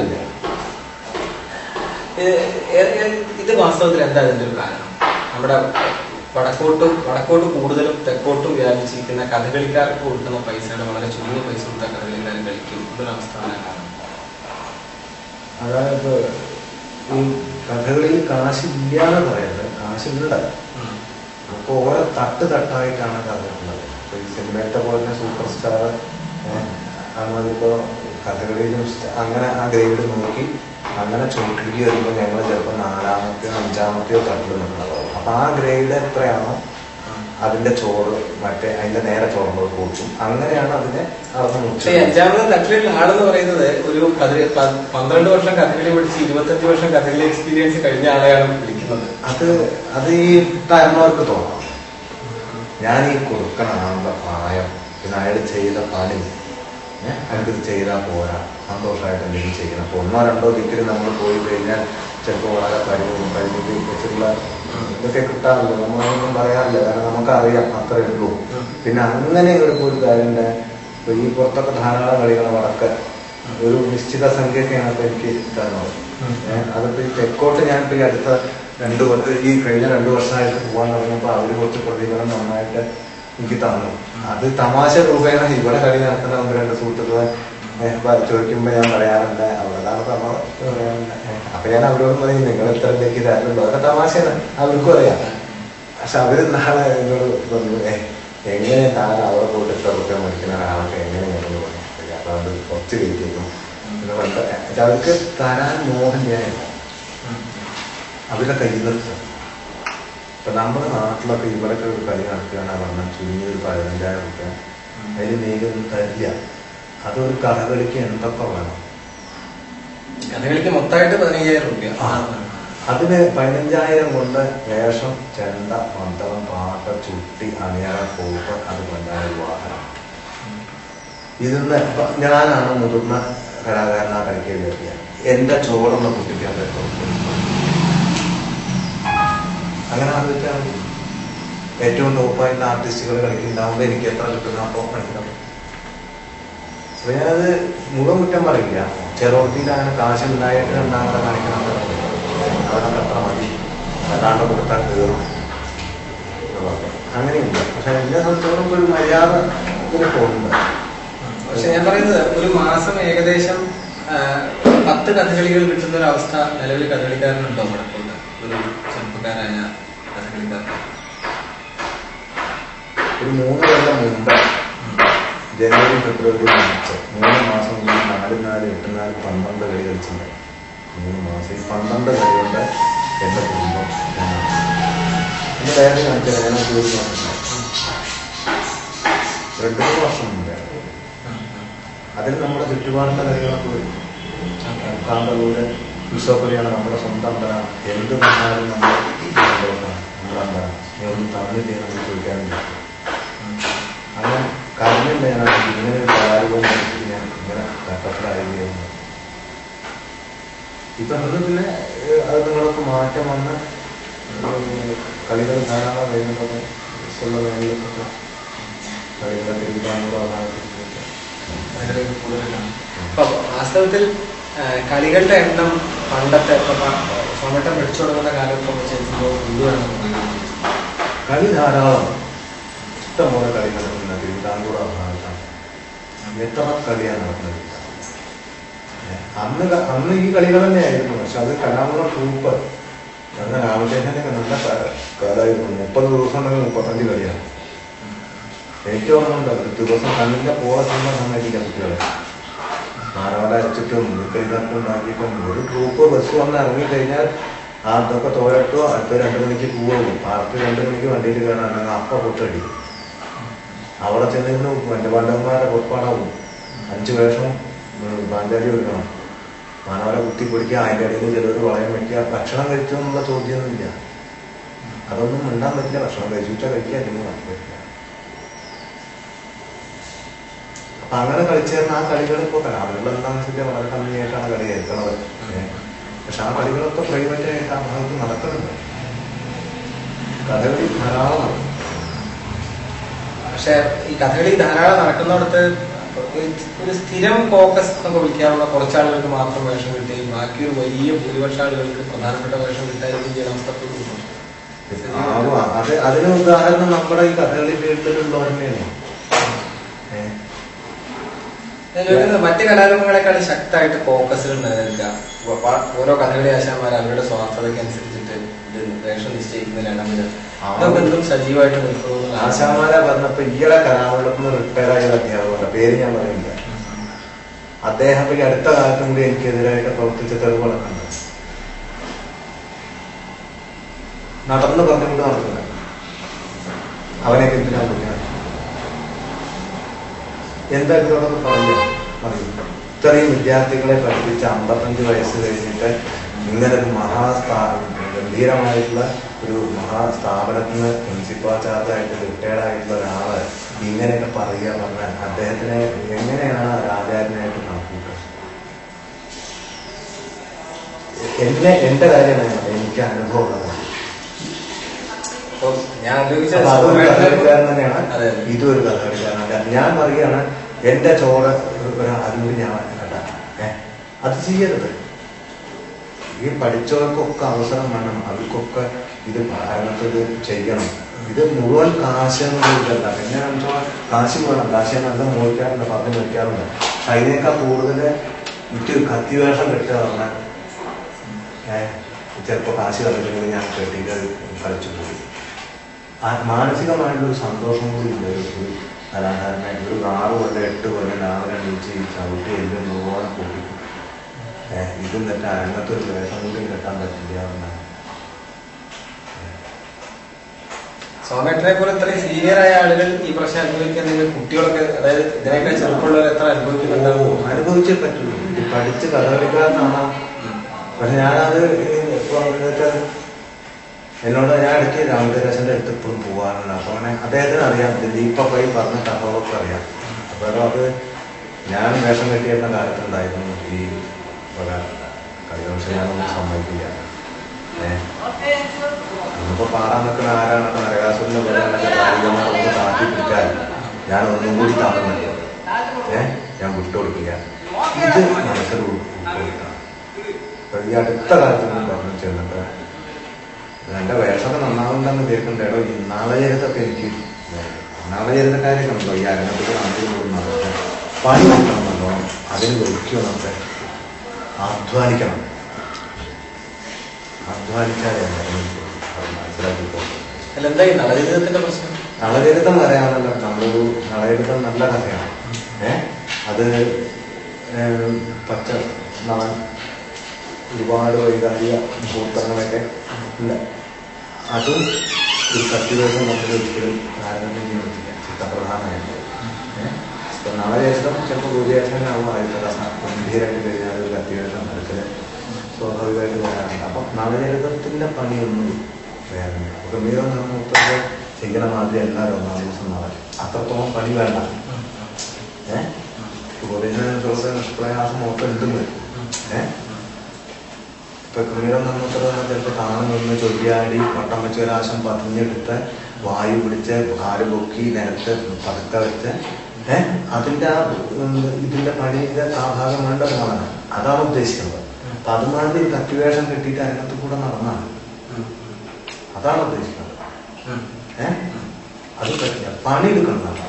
ഇത് വാസ്തവത്തിൽ എന്താ ഇതിന്റെ ഒരു കാരണം? നമ്മുടെ വടക്കോട്ടും വടക്കോട്ട് കൂടുതലും തെക്കോട്ടും വ്യാപിച്ചിരിക്കുന്ന കഥകളിക്കാർക്ക് കൊടുക്കുന്ന പൈസയുടെ വളരെ ചുരുങ്ങിയ പൈസ കൊടുത്ത കഥകളിക്കാരൻ കളിക്കും എന്നൊരു അവസ്ഥ കാരണം. അതായത് ഈ കഥകളിയിൽ കാശില്ലാന്ന് പറയുന്നത് കാശുണ്ട്. അപ്പൊ ഓരോ തട്ട് തട്ടായിട്ടാണ് കഥകളുള്ളത്. ഈ സിനിമയിലത്തെ പോലെ തന്നെ സൂപ്പർ സ്റ്റാർ അങ്ങനതിപ്പോ കഥകളിയിലും അങ്ങനെ ആ ഗ്രേഡ് നോക്കി അങ്ങനെ ചോട്ടിലേക്ക് വരുമ്പോൾ ഞങ്ങൾ ചിലപ്പോൾ നാലാമത്തെയോ അഞ്ചാമത്തെയോ തട്ടിൽ നിൽക്കുന്നതാവും. അപ്പൊ ആ ഗ്രേഡ് എത്രയാണോ അതിന്റെ ചോറ് മറ്റേ അതിന്റെ നേരെ ചോറുള്ളത് കൂട്ടും. അങ്ങനെയാണ് അതിനെ അർത്ഥം. അഞ്ചാമത് തട്ടിലുള്ള ആളെന്ന് പറയുന്നത് ഒരു പന്ത്രണ്ട് വർഷം കഥകളി പഠിച്ച് ഇരുപത്തഞ്ച് വർഷം കഥകളി എക്സ്പീരിയൻസ് കഴിഞ്ഞ ആളെയാണ് വിളിക്കുന്നത്. അത് അത് ഈ തരുന്നവർക്ക് തോന്നാം, ഞാൻ ഈ കൊടുക്കണ പ്രായം, പിന്നെ അയാൾ ചെയ്ത പണി ഏഹ് അയാൾക്കിത് ചെയ്താൽ പോരാ, സന്തോഷമായിട്ട് എന്തെങ്കിലും ചെയ്യണം. അപ്പൊ ഒന്നോ രണ്ടോ ദിക്കിൽ നമ്മൾ പോയി കഴിഞ്ഞാൽ ചിലപ്പോൾ വളരെ കഴിവും കഴിവിട്ട് വെച്ചിട്ടുള്ള ഇതൊക്കെ കിട്ടാറില്ല. നമ്മളൊന്നും പറയാറില്ല, കാരണം നമുക്കറിയാം അത്രേ ഉള്ളൂ. പിന്നെ അങ്ങനെ ഒരു ഒരു കാര്യമുണ്ട്. ഇപ്പൊ ഈ പുറത്തൊക്കെ ധാരാളം കളികൾ വടക്ക് ഒരു നിശ്ചിത സംഖ്യയൊക്കെയാണ് ഇപ്പൊ എനിക്ക് തരുന്നത്. ഏഹ് അതിപ്പോ ഈ തെക്കോട്ട് ഞാനിപ്പോ ഈ അടുത്ത രണ്ടു ഈ കഴിഞ്ഞ രണ്ടു വർഷമായിട്ട് പോകാൻ തുടങ്ങിയപ്പോൾ അവര് കുറച്ച് പ്രതിഫലം നന്നായിട്ട് എനിക്ക് തന്നു. അത് തമാശ രൂപേണ ഇവിടെ കളി നടക്കുന്ന ഒന്ന് രണ്ട് സുഹൃത്തുക്കളെ ചോദിക്കുമ്പോ ഞാൻ പറയാറുണ്ട് അവളതാണ് തമാശ പറയാറുണ്ട്. അപ്പൊ ഞാൻ അവരോട് പറയും നിങ്ങൾ എത്ര ലേക്ക് തരുന്നുണ്ടോ, അതൊക്കെ തമാശയാണ്, അവർക്കും അറിയാം. പക്ഷെ അവര് നാളെ എന്നോട് പറഞ്ഞു ഏഹ് എങ്ങനെ താൻ അവിടെ പോയിട്ട് എത്ര റുപ്യ മേടിക്കുന്ന ഒരാളൊക്കെ എങ്ങനെ ഞങ്ങൾ പറയാം, അതുകൊണ്ട് കുറച്ച് കഴിക്കുന്നു എന്ന് പറഞ്ഞിട്ട് അവർക്ക് തരാൻ മോഹന്യായില്ല, അവരുടെ കയ്യിൽ നിർത്തുക. ഇപ്പൊ നമ്മുടെ നാട്ടിലൊക്കെ ഇവിടൊക്കെ ഒരു കളി നടക്കുകയാണ് പറഞ്ഞാൽ ചുരുങ്ങിയ ഒരു പതിനഞ്ചായിരം റുപ്യ അതിൽ നീക്കൊന്നും തരില്ല. അതൊരു കഥകളിക്ക് എന്തൊക്കെ വേണം? കഥകളിക്ക് മൊത്തമായിട്ട് പതിനയ്യായിരം റുപ്യ. അതിന് പതിനഞ്ചായിരം കൊണ്ട് വേഷം, ചെണ്ട, മന്ദളം, പാട്ട്, ചുട്ടി, അണിയറ, കോപ്പ്, അത് കൊണ്ടാണ് വാഹനം. ഇതിന്ന് ഞാനാണ് മുതിർന്ന കലാകാരനാ കളിക്കാൻ കയറിയ എന്റെ ചോറൊന്ന് കുട്ടിക്കാൻ പറ്റും. അങ്ങനെ ആലോചിച്ചാൽ ഏറ്റവും ടോപ്പായിട്ടുള്ള ആർട്ടിസ്റ്റുകൾ കളിക്കുന്നുണ്ടാവുമ്പോൾ എനിക്ക് എത്ര കിട്ടുന്ന അപ്പോൾ കളിക്കണം. അപ്പൊ ഞാനത് മുഴുവൻ കുറ്റം പറയില്ല. ചെറുപ്പത്തിൽ അങ്ങനെ കാശുണ്ടായിട്ട് രണ്ടാമത്തെ കാണിക്കണം, അതൊക്കെ എത്ര മതി, അല്ലാണ്ട് കൊടുത്താൽ കയറും അങ്ങനെയില്ല. പക്ഷെ എന്നെ സംബന്ധിച്ചോളം ഒരു മര്യാദ ഇതിന് പോകുന്നുണ്ട്. പക്ഷെ ഞാൻ പറയുന്നത് ഒരു മാസം ഏകദേശം പത്ത് കഥകളികൾ കിട്ടുന്ന ഒരു അവസ്ഥ നിലവിൽ കഥകളിക്കാരനുണ്ടോ വടക്കോട്ട്? ഒരു ചെറുപ്പക്കാരായ കഥകളിക്കാരൻ ഒരു മൂന്ന് കൊല്ലം മുമ്പ് ജനുവരി ഫെബ്രുവരി മാർച്ച് മൂന്ന് മാസം കൊണ്ട് നാല് നാല് എട്ട് നാല് പന്ത്രണ്ട് കളി കളിച്ചിട്ടുണ്ട്. മൂന്ന് മാസം ഈ പന്ത്രണ്ട് കളി കൊണ്ട് എന്റെ കുടുംബം എന്റെ വേറെ കാണിച്ചാൽ ഞാൻ ജോലി നോക്കില്ല. രണ്ടു മൂന്ന് വർഷം മുമ്പേ അതിൽ നമ്മുടെ ചുറ്റുപാടുള്ള കളികളൊക്കെ വരും. കാന്തല്ലൂര് ഉത്സവപ്പടിയാണ് നമ്മുടെ സ്വന്തം അമ്പലമാണ്. എന്ത് വന്നാലും നമ്മൾ സന്തോഷമാണ്. നമ്മുടെ അമ്പലം നീ ഒന്നും തന്നില്ലേ നമ്മൾ ചോദിക്കാറില്ല. അങ്ങനെ കരഞ്ഞില്ല ഞാൻ ഇങ്ങനെ ഒരു കലാരൂപം പഠിച്ചിട്ട് ഞാൻ ഇങ്ങനെ ഘട്ടത്തിലായിരുന്നു. ഇപ്പൊ അത് പിന്നെ അത് നിങ്ങളൊക്കെ മാറ്റം വന്ന് കളികൾ ധാരാളം വരുന്നതൊക്കെ ഉള്ള മേഖലയിലൊക്കെ കളികളെ തിരുവിതാംകൂർ അപ്പൊ വാസ്തവത്തിൽ കളികളുടെ എണ്ണം പണ്ടത്തെ സോമേട്ടൻ പഠിച്ചു തുടങ്ങുന്ന കാലത്ത് ചെയ്യുമ്പോൾ കളി ധാരാളം ഇഷ്ടംപോലെ കളി നടക്കുന്ന തിരുവിതാംകൂർ ഭാഗത്താണ്. എത്ര കളിയാണ് നടക്കുന്നത്. അന്ന് അന്ന് ഈ കളികൾ തന്നെയായിരുന്നു. പക്ഷെ അത് കലാമണ്ഡലം ട്രൂപ്പ് അങ്ങനെ രാമചന്ദ്രനൊക്കെ നല്ല കാലമായിരുന്നു. മുപ്പത് ദിവസം ഉണ്ടെങ്കിൽ മുപ്പത്തഞ്ച് കളിയാണ്. ഏറ്റവും ഉണ്ട് ഒരു ദിവസം കണ്ണിന്റെ പോള സിനിമ നന്നായിരിക്കാം കുട്ടികളെ മാറോടെ അരച്ചിട്ടും മുൻകൈതട്ടും ഉണ്ടാക്കിയിട്ടും ഒരു ട്രൂപ്പ് ബസ് വന്ന് ഇറങ്ങിക്കഴിഞ്ഞാൽ ആ അതൊക്കെ തോരട്ടോ അടുത്ത രണ്ടു മണിക്ക് പോവും. പാർട്ടി രണ്ടു മണിക്ക് വണ്ടിയിൽ കയറാൻ അപ്പ പൊട്ടടി അവിടെ ചെന്നിരുന്നു. എൻ്റെ പണ്ടന്മാരുടെ പൊപ്പാടാവും. അഞ്ചു വേഷം പാഞ്ചാലി വെക്കണം. മാനവരെ കുത്തി പിടിക്കുക. അതിൻ്റെ ഇടയിൽ ചിലർ വളയം വയ്ക്കുക. ഭക്ഷണം കഴിച്ചോ എന്നുള്ള ചോദ്യമൊന്നുമില്ല. അതൊന്നും മിണ്ടാൻ പറ്റില്ല. ഭക്ഷണം കഴിച്ചുവെച്ചാൽ കഴിക്കുക, അല്ലെങ്കിൽ പറ്റില്ല. അപ്പൊ അങ്ങനെ കളിച്ചേർന്ന ആ കളികൾ ഇപ്പോൾ കലാമണ്ഡലം എന്താണെന്ന് വെച്ചാൽ വളരെ കമ്മിയായിട്ടാണ് കളി കേൾക്കുന്നത്. പക്ഷെ ആ കളികളൊക്കെ പ്രൈവറ്റ് ആയിട്ട് ആ ഭാഗത്ത് നടക്കുന്നുണ്ട്. കഥകളി ധാരാളമാണ്. പക്ഷെ ഈ കഥകളി ധാരാളം നടക്കുന്നിടത്ത് ഒരു സ്ഥിരം ഫോക്കസ് എന്നൊക്കെ വിളിക്കാനുള്ള കുറച്ചാളുകൾക്ക് മാത്രം വേഷം കിട്ടുകയും ബാക്കി ഒരു വലിയ ഭൂരിപക്ഷ ആളുകൾക്ക് പ്രധാനപ്പെട്ട വേഷം കിട്ടാതിരിക്കും ചെയ്യുന്ന അവസ്ഥ. അത് അതിന് ഉദാഹരണം നമ്മുടെ ഈ കഥകളി ഫീൽഡിലുള്ളവർ തന്നെയാണ്. മറ്റ് കലാരൂപങ്ങളെക്കാളും ശക്തമായിട്ട് ഫോക്കസുകൾ നിലനിൽക്കുക. ഓരോ കഥകളി ആശാന്മാർ അവരുടെ സ്വാർത്ഥതയ്ക്ക് അനുസരിച്ചിട്ട് ഇത് വേഷം നിശ്ചയിക്കുന്നതിലാണ് അതൊക്കെ എന്തും സജീവമായിട്ട് നിൽക്കുന്നു. ആശാന്മാരെ പറഞ്ഞപ്പോ ഈയിടെ കലാമണ്ഡലത്തിൽ റിട്ടയർ ആയ അധ്യാപകരുടെ പേര് ഞാൻ പറയുന്നില്ല. അദ്ദേഹം ഈ അടുത്ത കാലത്തും കൂടി എനിക്കെതിരായിട്ട് പ്രവർത്തിച്ച തെളിവുകളൊക്കെ ഉണ്ട്. നടന്ന് പറഞ്ഞുകൊണ്ട് നടക്കില്ല. അവനെയൊക്കെ എന്തിനാ വിളിക്കാൻ എന്താ ഇതിനോടൊക്കെ പറയുക പറയും. ഇത്രയും വിദ്യാർത്ഥികളെ പഠിപ്പിച്ച അമ്പത്തഞ്ച് വയസ്സ് കഴിഞ്ഞിട്ട് ഇങ്ങനെ ഒരു മഹാസ്ഥാ ഗംഭീരമായിട്ടുള്ള ഒരു മഹാസ്ഥാപനത്തിന് പ്രിൻസിപ്പാൾ ചാർജായിട്ട് റിട്ടയർഡ് ആയിട്ടുള്ള ഒരാള് ഇങ്ങനെയൊക്കെ പറയുക പറഞ്ഞാൽ അദ്ദേഹത്തിനെ എങ്ങനെയാണ് രാജാവിനായിട്ട് കണക്കൂട്ടുക? എന്നെ എന്റെ കാര്യമാണ് എനിക്ക് അനുഭവം ഉള്ളത്. കഥകളിക്കാരൻ തന്നെയാണ്. ഇതൊരു കഥകളിക്കാരനല്ല. ഞാൻ പറയുകയാണ് എന്റെ ചോറ് അതിലൂടെ ഞാൻ കേട്ടാ ഏ അത് ചെയ്യരുത്. ഈ പഠിച്ചവർക്കൊക്കെ അവസരം വേണം. അവർക്കൊക്കെ ഇത് അതിനകത്ത് ചെയ്യണം. ഇത് മുഴുവൻ കാശൊന്നും ഇല്ലല്ല. പിന്നെ വെച്ചാൽ കാശ് വേണം. കാശ് നല്ല മോഹിക്കാറുണ്ട്, പറഞ്ഞു വയ്ക്കാറുണ്ട്. അതിനേക്കാൾ കൂടുതൽ എനിക്ക് കത്തിവേഷം കെട്ടുക പറഞ്ഞാൽ ഏഹ് ചിലപ്പോൾ കാശ് കളിച്ചിട്ടുണ്ടെങ്കിൽ ഞാൻ കെട്ടിയിട്ട് കളിച്ചു പോയി. ആ മാനസികമായിട്ടുള്ളൊരു സന്തോഷം കൂടി ഉണ്ട്. ഒരു കലാകാരനായിട്ട് ഒരു ആറ് കൊല്ലം എട്ട് കൊല്ലം രാവിലെ എണീച്ച് ഈ ചവിട്ടി എല്ലാം നൂറോളം കൂടി ഏഹ് ഇതും തെറ്റാ അങ്ങനത്തെ ഒരു വേഷം കൂടി കെട്ടാൻ പറ്റില്ല എന്നാണ്. സോമേട്ടനെ പോലെ ഇത്രയും സീനിയർ ആയ ആളുകൾ ഈ പ്രശ്നം അനുഭവിക്കുന്നെങ്കിൽ കുട്ടികളൊക്കെ അതായത് ഇതിനേക്കാൾ ചെറുപ്പമുള്ളവർ എത്ര അനുഭവിക്കുന്നുണ്ടാവും? അനുഭവിച്ചേ പറ്റുള്ളൂ. പഠിച്ച് കഥകളിക്കാരനാണ്. പക്ഷെ ഞാനത് വെച്ചാൽ എന്നോട് ഞാൻ ഇടയ്ക്ക് രാമചന്ദ്രന്റെ അടുത്ത് എപ്പോഴും പോകാറുണ്ട്. അപ്പൊ അങ്ങനെ അദ്ദേഹത്തിന് അറിയാം. ദിലീപ്പൊക്കെ പറഞ്ഞ കഥകളൊക്കെ അറിയാം. അപ്പൊ അത് ഞാൻ വേഷം കെട്ടിയിരുന്ന കാലത്തുണ്ടായിരുന്നു ഈ പല കളികൾ. പക്ഷെ ഞാനൊന്നും സമ്മതിക്കില്ല. ഏഹ് ഇന്നിപ്പോ പാടാൻ നിൽക്കുന്ന ആരാണൊക്കെ നരകാസുരന്റെ പോലെയൊക്കെ കാലികമാരൊക്കെ താത്തി പിടിക്കാൻ ഞാൻ ഒന്നും കൂടി താങ്ങുന്നില്ല. ഏഹ് ഞാൻ വിട്ടുകൊടുക്കില്ല. ഇത് മനസ്സിൽ ഉൾക്കൊടുക്കാം. ഈ അടുത്ത കാലത്ത് പറഞ്ഞു ചെന്നിട്ട് എന്റെ വേഷമൊക്കെ നന്നാവുണ്ടെന്ന് കേൾക്കണ്ടേടോ. ഈ നാളചരിതൊക്കെ എനിക്ക് നാളചരിതക്കാരൊക്കെ ഉണ്ടോ ഈ അരങ്ങത്തിൽ നാട്ടിൽ കൂടുന്നത് പണി കൊടുക്കണം നല്ലോണം. അതിന് വിളിക്കുക. നമുക്ക് അധ്വാനിക്കണം. അധ്വാനിച്ചാലേ മനസ്സിലാക്കിപ്പോ. നളചരിതം പറയാനല്ല. നമ്മളൊരു നളചരിതം നല്ല കഥയാണ്. ഏഹ് അത് പച്ച നളൻ ഒരുപാട് വൈകാരിക മുഹൂർത്തങ്ങളൊക്കെ ഇല്ല. അതും ഈ കത്തിവേഷം നമ്മൾ ഒരിക്കലും താരതമ്യം ചെയ്യാൻ പറ്റില്ല. ചിത്രപ്രധാനമായിട്ട് ഇപ്പൊ നളചരിതം ചിലപ്പോൾ ഗോപിയാശനാവും. ആദ്യത്തെ കഥ ഗംഭീരമായിട്ട് കഴിഞ്ഞാൽ ഒരു കത്തിവേഷം മനസ്സിൽ സ്വാഭാവികമായിട്ട് വരാറുണ്ട്. അപ്പം നളചരിതത്തിന്റെ പണിയൊന്നും വേറെ ഗംഭീര നിർമ്മൂത്തൊക്കെ ചെയ്യണ മാതിരി എല്ലാവരും ഒന്നാം ദിവസം നാളെ അത്രത്തോളം പണി വേണ്ട. ഏഹ് ഗോപിയാശനുള്ള നിഷ്പ്രയാസം മൊത്തം ഉണ്ടെന്ന് വരും. ഏഹ് ഇപ്പൊ ക്രീഡം നിർമ്മൂത്ര ചിലപ്പോൾ താണു നിന്ന് ചൊല്ലിയാടി വട്ടം വെച്ച ഒരാശം പതിഞ്ഞെടുത്ത് വായു പിടിച്ച് കാല് പൊക്കി നിലത്ത് പതുക്ക വെച്ച് ഏഹ് അതിന്റെ ആ ഇതിന്റെ പണിയുടെ ആ ഭാഗം വേണ്ടതാണ്. അതാണ് ഉദ്ദേശിക്കുന്നത്. അപ്പൊ അതുമാതിരി കത്തിവേഷം കെട്ടിയിട്ട് അതിനകത്ത് കൂടെ നടന്നാണ്. അതാണ് ഉദ്ദേശിക്കുന്നത്. ഏഹ് അത് പറ്റില്ല, പണിയെടുക്കണം.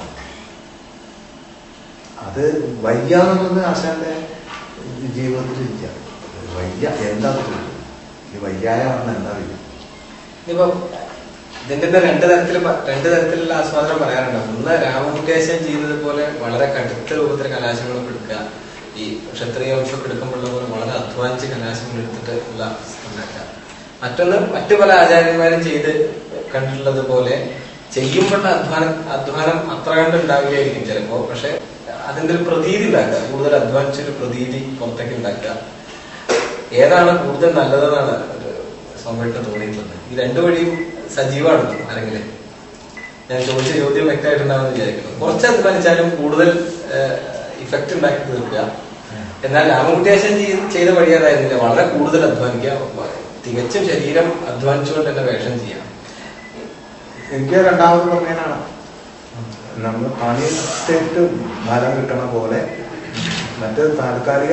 അത് വയ്യാന്നുള്ളത് ആശാന്റെ ജീവിതത്തിൽ ഇല്ല. വയ്യ എന്താ ഈ വയ്യായ പറഞ്ഞ എന്താ വയ്യ? ഇപ്പൊ ഇതിന്റെ രണ്ട് തരത്തിൽ രണ്ട് തരത്തിലുള്ള ആസ്വാദനം പറയാറുണ്ട്. ഒന്ന് രാമകുട്ടിയാശാൻ ചെയ്യുന്നത് പോലെ വളരെ കടുത്ത രൂപത്തിൽ കലാശങ്ങൾ എടുക്കുക, ഈ ക്ഷത്രിയ വംശമൊക്കെ എടുക്കുമ്പോഴുള്ള പോലെ വളരെ അധ്വാനിച്ച് കലാശങ്ങൾ എടുത്തിട്ട് ഉള്ള ഉണ്ടാക്കുക. മറ്റൊന്ന് മറ്റു പല ആചാര്യന്മാരും ചെയ്ത് കണ്ടിട്ടുള്ളത് പോലെ ചെയ്യുമ്പോഴുള്ള അധ്വാനം അധ്വാനം അത്ര കണ്ട് ഉണ്ടാവുകയായിരിക്കും ചിലപ്പോ. പക്ഷെ അതിന്റെ ഒരു പ്രതീതി ഉണ്ടാക്കുക, കൂടുതൽ അധ്വാനിച്ചൊരു പ്രതീതി പുറത്തേക്ക് ഉണ്ടാക്കുക. ഏതാണ് കൂടുതൽ നല്ലതെന്നാണ് സോമേട്ടന് തോന്നിയിട്ടുള്ളത്? ഈ രണ്ടു വഴിയും സജീവമാണ് ആരെങ്കിലും? ഞാൻ ചോദിച്ച ചോദ്യം വ്യക്തമായിട്ടുണ്ടാവുമെന്ന് വിചാരിക്കുന്നു. കുറച്ച് അധ്വാനിച്ചാലും കൂടുതൽ ഇഫക്റ്റ് ഉണ്ടാക്കി തീർക്കുക. എന്നാൽ രാമകുട്ടിയാശാൻ ചെയ്ത വഴി അതായിരുന്നില്ല, വളരെ കൂടുതൽ അധ്വാനിക്കുക, തികച്ചും ശരീരം അധ്വാനിച്ചുകൊണ്ട് തന്നെ വേഷം ചെയ്യാം. എനിക്ക് രണ്ടാമത് പറഞ്ഞാണ് നമ്മൾ പണിയെടുത്തിട്ട് ഫലം കിട്ടണ പോലെ മറ്റൊരു താൽക്കാലിക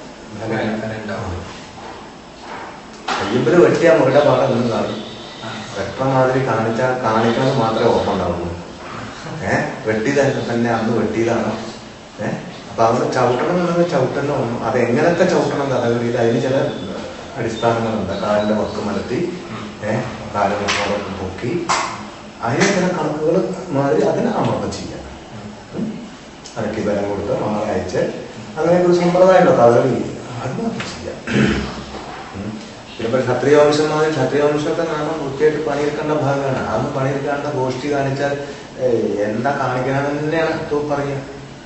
കയ്യുമ്പിൽ വെട്ടിയാ മുറുടെ പാടം ഒന്നും കാണും. വെട്ടം മാതിരി കാണിച്ചാൽ കാണിക്കണമെന്ന് മാത്രമേ ഓർമ്മ ഉണ്ടാവുള്ളൂ. ഏഹ് വെട്ടിയതായിട്ട് തന്നെ അന്ന് വെട്ടിയതാണ്. ഏഹ് അപ്പൊ അവിടെ ചവിട്ടണം എന്നുള്ളത് ചവിട്ടണം ഒന്നും. അത് എങ്ങനത്തെ ചവിട്ടണം കഥകളിയിൽ അതിന് ചില അടിസ്ഥാനങ്ങളുണ്ട്. കാലിന്റെ വക്ക് മലത്തി ഏഹ് കാല് പൊക്കി അതിന് ചില കണക്കുകൾ മാതിരി അതിന് അമർപ്പം ചെയ്യാം. അതൊക്കെ ബലം കൊടുത്ത് മാറി അയച്ച് അങ്ങനെ ഒരു സമ്പ്രദായമുണ്ടോ കഥകളി, അത് മാത്രം ചെയ്യാം. പിന്നെ ക്ഷത്രിയ വംശം മാതിരി ക്ഷത്രിയ വംശത്തെ കാണാൻ വൃത്തിയായിട്ട് പണിയെടുക്കേണ്ട ഭാഗമാണ്. അന്ന് പണിയെടുക്കാണ്ട ഗോഷ്ഠി കാണിച്ചാൽ എന്താ കാണിക്കണമെന്ന് തന്നെയാണ് തൂ പറയുക.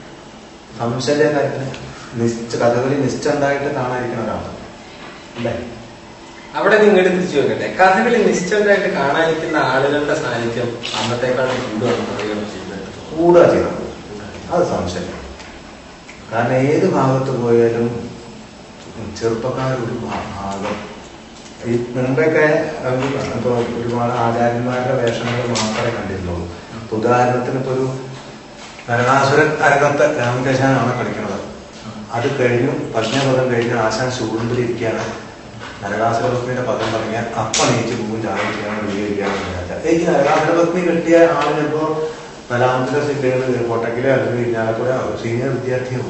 സംശയ കാര്യത്തിന് നിശ്ച കഥകളി നിശ്ചണ്ടായിട്ട് കാണാതിരിക്കുന്ന ഒരാളാണ് അല്ലേ? അവിടെ നിങ്ങളുടെ തിരിച്ചു വെക്കട്ടെ, കഥകളി നിശ്ചയമായിട്ട് കാണാനിരിക്കുന്ന ആളുകളുടെ സാന്നിധ്യം അന്നത്തേക്കാൾ കൂടുകയാണ് ചെയ്യുന്നത്. കൂടുക ചെയ്യുന്നത് അത് സംശയം. കാരണം ഏത് ഭാഗത്ത് പോയാലും ചെറുപ്പക്കാരൊരു ഭാഗം ഈ മുമ്പൊക്കെ ഇപ്പൊ ഒരുപാട് ആചാര്യന്മാരുടെ വേഷങ്ങൾ മാത്രമേ കണ്ടിരുന്നുള്ളൂ. ഉദാഹരണത്തിന് ഇപ്പൊ ഒരു നരകാസുരൻ അരങ്ങത്ത് രാമകൃഷ്ണനാണ് കളിക്കുന്നത്. അത് കഴിഞ്ഞു പത്മപദം കഴിഞ്ഞ് ആശാൻ ശൂന്തിരിക്കുകയാണ്. നരകാസുരപത്നിയുടെ പദം പറഞ്ഞാൽ അപ്പ നീച്ച് പോകും ചാടിക്കുകയാണ് ഉപയോഗിക്കുകയാണ് വിചാരിച്ചാൽ എനിക്ക് നരകാസുരപത്നി കിട്ടിയ ആളിനിപ്പോ നാലാമത്തെ ജില്ലകളിൽ കോട്ടക്കിലെ അല്ലെങ്കിൽ ഇരിഞ്ഞാലക്കുട സീനിയർ വിദ്യാർത്ഥിയാവും.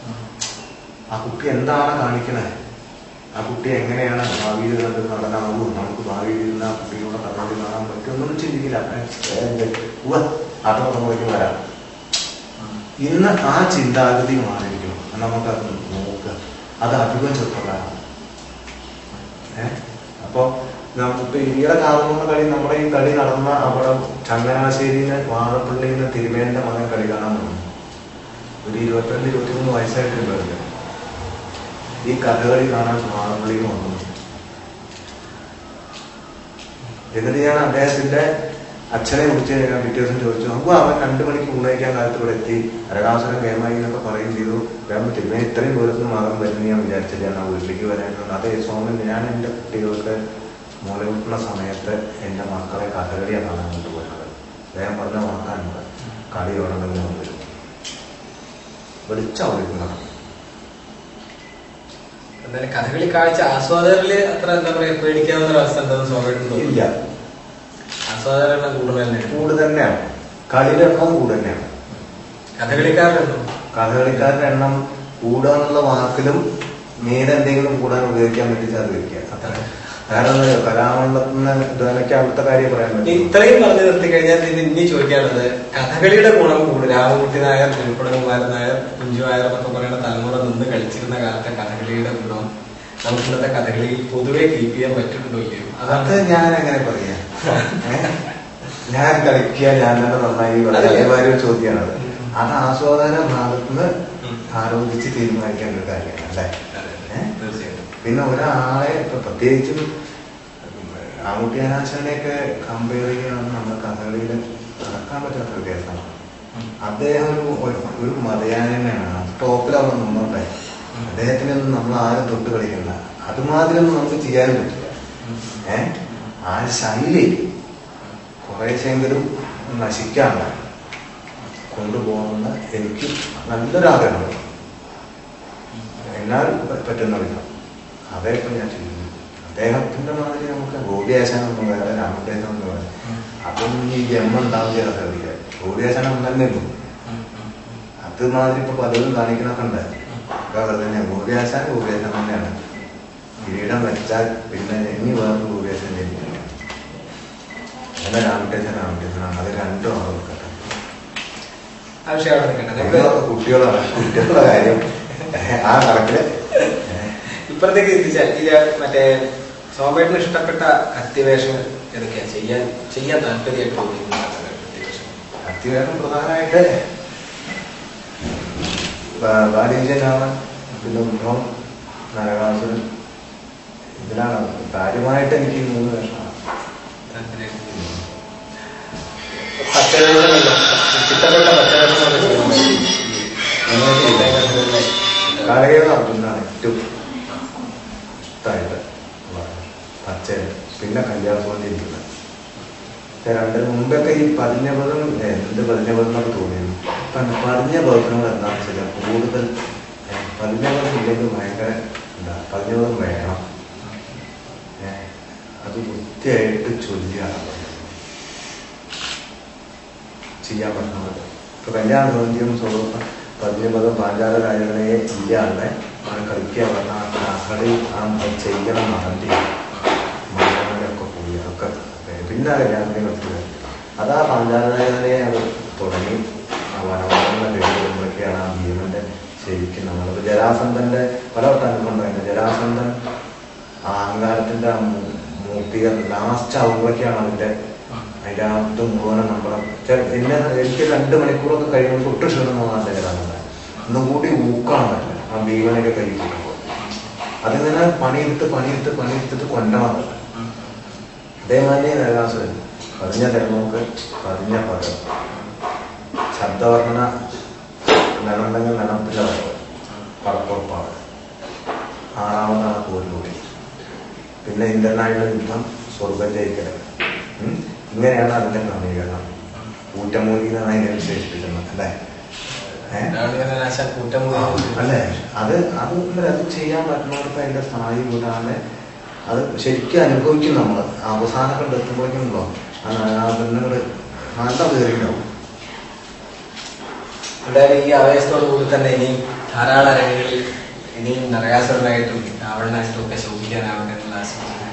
ആ കുട്ടി എന്താണ് കാണിക്കണേ, ആ കുട്ടി എങ്ങനെയാണ് ഭാവിയിൽ കണ്ട് നടനാകും, നമുക്ക് ഭാവിയിൽ ഇരുന്ന ആ കുട്ടിയുടെ കണ്ണാടി കാണാൻ പറ്റുമെന്നൊന്നും ചിന്തിക്കില്ല. ആട്ടോടങ്ങോട്ട് വരാം. ഇന്ന് ആ ചിന്താഗതി മാറിയിരിക്കണം. നമുക്കത് നോക്കുക. അത് അധികം ചെറുപ്പക്കാരാണ്. ഏഹ് അപ്പൊ നമുക്കിപ്പോ ഈയുടെ കാവുന്ന കളി നമ്മുടെ ഈ കളി നടന്ന അവിടെ ചങ്ങനാശ്ശേരിന്ന് വാഴപ്പള്ളിന്ന് തിരുമേന്റെ മകൻ കളി കാണാൻ തുടങ്ങി. ഒരു ഇരുപത്തിരണ്ട് ഇരുപത്തിമൂന്ന് വയസ്സായിട്ടുണ്ട് പേർക്ക്. ഈ കഥകളി കാണാൻ വാഴപ്പള്ളിയിൽ വന്നു. എന്നിട്ട് ഞാൻ അദ്ദേഹത്തിന്റെ അച്ഛനെ കുറിച്ച് ഞാൻ പിറ്റേ ദിവസം ചോദിച്ചു. അപ്പോൾ അവൻ രണ്ടു മണിക്ക് ഉന്നയിക്കാൻ കാലത്ത് ഇവിടെ എത്തി. നരകാസുരൻ വേമായി എന്നൊക്കെ പറയും ചെയ്തു. വേണം തിരുമേ ഇത്രയും ദൂരത്ത് മകൻ വരുന്ന ഞാൻ വിചാരിച്ചില്ല. ഞാൻ വീട്ടിലേക്ക് വരാനുണ്ട്. അതേ സോമൻ, ഞാൻ എൻ്റെ കുട്ടികൾക്ക് മുലയൂട്ടുന്ന സമയത്ത് എൻ്റെ മക്കളെ കഥകളിയാണ് കാണാൻ കൊണ്ടുപോയത്. വേഗം പറഞ്ഞ വാക്കാനുണ്ട്. കളി വേണമെന്ന് വരും. വെളിച്ച വിളിക്കുന്നതാണ്. എന്തായാലും കഥകളി കാഴ്ച ആസ്വാദകരില് അത്ര എന്താ പറയാ പേടിക്കാവുന്ന ഒരു അവസ്ഥ എന്താണെന്ന് സ്വാഭാവികം ഇല്ല. ആസ്വാദകരെണ്ണം കൂടുതൽ തന്നെയാണ്. കൂടുതൽ തന്നെയാണ്. കളിയുടെ എണ്ണം കൂടുതൽ തന്നെയാണ്. കഥകളിക്കാരുടെ എണ്ണം കഥകളിക്കാരുടെ എണ്ണം കൂടുക എന്നുള്ള വാക്കിലും നേരെ എന്തെങ്കിലും കൂടാൻ ഉപയോഗിക്കാൻ പറ്റിച്ച് അത് വയ്ക്കുക. അത്ര കാരണം കലാമണ്ഡലത്തിന് ഇതൊക്കെ അവിടുത്തെ കാര്യം പറയാൻ പറ്റും. ഇത്രയും പറഞ്ഞു നിർത്തി കഴിഞ്ഞാൽ ഇതിന് ഇനി ചോദിക്കാനുള്ളത് കഥകളിയുടെ ഗുണം കൂടും. രാമകുട്ടി നായർ, തിരുപ്പടകുമാരൻ നായർ, കുഞ്ചു നായർ എന്നൊക്കെ പറയുന്ന തലമുറ നിന്ന് കളിച്ചിരുന്ന കാലത്തെ കഥകളിയുടെ ഗുണം നമുക്ക് ഇന്നത്തെ കഥകളിയിൽ പൊതുവെ കീപ്പ് ചെയ്യാൻ പറ്റുന്നുണ്ടോ ഇല്ലയോ? അത് ഞാൻ എങ്ങനെ പറയാ? ഞാൻ കളിക്കുക ഞാൻ തന്നെ നന്നായി അതേമാതിരി ഒരു ചോദ്യമാണത്. അത് ആസ്വാദന ഭാഗത്തുനിന്ന് ആലോചിച്ച് തീരുമാനിക്കേണ്ട ഒരു കാര്യമാണ് അല്ലേ? പിന്നെ ഒരാളെ ഇപ്പൊ പ്രത്യേകിച്ചും ആമുട്ടിയാനാശാനെയൊക്കെ കമ്പയർ ചെയ്യുകയാണെന്ന് നമ്മുടെ കഥകളിയിൽ നടക്കാൻ പറ്റാത്ത ഒരു കേസാണ്. അദ്ദേഹം ഒരു ഒരു മതയാനാണ്. ടോപ്പിലവിടെ നിന്നോട്ടെ. അദ്ദേഹത്തിനൊന്നും നമ്മൾ ആരും തൊട്ട് കളിക്കണ്ട. അതുമാതിരൊന്നും നമുക്ക് ചെയ്യാനും പറ്റില്ല. ഏഹ് ആ ശൈലി കുറെ കുറേശ്ശെങ്കിലും നശിക്കാണ്ട് കൊണ്ടുപോകുന്ന എനിക്ക് നല്ലൊരാഗ്രഹമുണ്ട്. എന്നാലും പറ്റുന്നില്ല. അതേ ഇപ്പം ഞാൻ ചെയ്യുന്നു. അദ്ദേഹത്തിന്റെ മാതിരി നമുക്ക് ഗോപിയാശാനൊന്നും വേറെ രാമദേശമൊന്നും വേറെ അതൊന്നും ഈ ജന്മം ഉണ്ടാവില്ല. അറിയില്ല. ഗോപിയാശാനം തന്നെ ഉള്ളൂ. അത് മാതിരി ഇപ്പൊ പലരും കാണിക്കണൊക്കെ ഉണ്ട്. വെറുതെ തന്നെയാണ് ഗോപിയാശാൻ ഗോപിയാശാൻ തന്നെയാണ്. കിരീടം വെച്ചാൽ പിന്നെ ഇനി വേറൊരു ഗോപിയാശാൻ ജനിക്കില്ല. അങ്ങനെ രാമദേശം രാമദേശനാണ്. അത് രണ്ടും ആണ് നോക്കട്ടെ. കുട്ടികളാണ് കുട്ടികളുടെ കാര്യം ആ കണക്കില് ഇപ്പഴത്തേക്ക് എത്തിച്ചാൽ ഇത് മറ്റേ സോമേട്ടന് ഇഷ്ടപ്പെട്ട കത്തിവേഷം ഏതൊക്കെയാ ചെയ്യാൻ ചെയ്യാൻ താല്പര്യമായിട്ട് തോന്നിയിട്ടുള്ള കത്തിവേഷം പ്രധാനമായിട്ട് ബാലീജനാവൻ, പിന്നെ ഉദ്ധവം, നരകാസുരൻ, ഇതിലാണ് കാര്യമായിട്ട് എനിക്ക് ഈ മൂന്ന് വേഷമാണ് കാലകേവ അർജുനാണ് ഏറ്റവും ഇഷ്ടമായിട്ട് പച്ച. പിന്നെ കല്യാണത്തോണ്ടിരിക്കുന്നത് രണ്ടിന് മുമ്പൊക്കെ ഈ പതിഞ്ഞ പദം എന്ത് പതിഞ്ഞ പദം എന്നൊക്കെ തോന്നിയിരുന്നു. പതിഞ്ഞ പദത്തിനോട് എന്താണെന്ന് വെച്ചാൽ കൂടുതൽ പതിഞ്ഞ പദം ഇല്ലെങ്കിൽ ഭയങ്കര എന്താ പതിഞ്ഞ പദം വേണം. അത് വൃത്തിയായിട്ട് ചൊല്ലിയാണ് ചെയ്യാൻ പറ്റുന്നത്. ഇപ്പൊ കല്യാണ സൗന്ദര്യം സ്വരൂപം പതിഞ്ഞ പദം പാഞ്ചാല കാര്യങ്ങളെ ഇല്ലാതെ അവിടെ കളിക്കുക പറഞ്ഞാൽ കളി ആ ചെയ്യണം നടത്തി മലയാളികളൊക്കെ പോയി അതൊക്കെ പിന്നെ കല്യാണത്തിന് കളിച്ചത് അതാ പാഞ്ചാലയെ അത് തുടങ്ങി ആ വനവാദങ്ങളുടെ പേര് വരുമ്പോഴൊക്കെയാണ് ആ ഭീമന്റെ ശരിക്കും നമ്മളത് ജരാസന്ധന്റെ പല വട്ടം അനുഭവം. ജരാസന്ധൻ ആ അഹങ്കാരത്തിന്റെ ആ മൂർത്തികൾ ലാസ്റ്റ് ആവുമ്പോഴൊക്കെയാണ് അതിന്റെ അതിന്റെ അകത്ത് മുഴുവനും നമ്മുടെ പിന്നെ എനിക്ക് രണ്ട് മണിക്കൂറൊക്കെ കഴിയുമ്പോൾ ഒട്ടും ക്ഷീണം തോന്നാൻ ജരാസന്ധൻ ഒന്നും കൂടി ഊക്കാണ് പറ്റില്ല ആ ഭീമനൊക്കെ കൈ കിട്ടുമ്പോൾ. അതിങ്ങനെ പണിയെടുത്ത് പണിയെടുത്ത് പണിയെടുത്തിട്ട് കൊണ്ടണം. അതേമാതിരി നരകാസുരൻ പതിഞ്ഞ തെരഞ്ഞെടുപ്പ് പതിഞ്ഞ പദം ശബ്ദവർണ്ണന നിലമുണ്ടെങ്കിൽ നിലത്തില്ല പടപ്പുറപ്പാട് ആറാമതാണ് പോരിലൂടെ. പിന്നെ ഇന്ദ്രനായുള്ള യുദ്ധം സ്വർഗം ജയിക്കല്. ഇങ്ങനെയാണ് അതിന്റെ ക്രമീകരണം. കൂറ്റമൂലി എന്നാണ് അതിനെ വിശേഷിപ്പിക്കുന്നത് അല്ലേ? അല്ലേ അത് അത് അത് ചെയ്യാൻ പറ്റുന്നവർക്ക് അതിന്റെ സ്ഥായി കൂടാതെ അത് ശരിക്കും അനുഭവിക്കും നമ്മൾ. അവസാനം കണ്ട് എത്തുമ്പോഴേക്കുണ്ടോ പെണ്ണുങ്ങള് നല്ല കയറിണ്ടാവും. എന്തായാലും ഈ ആവേശത്തോടു കൂടി തന്നെ ഇനിയും ധാരാളം രംഗങ്ങളിൽ ഇനിയും നരകാസുരനായിട്ടും രാവണനായിട്ടും ഒക്കെ ശോഭിക്കാനാവട്ടെ എന്നുള്ള ആശംസിക്കുന്നു.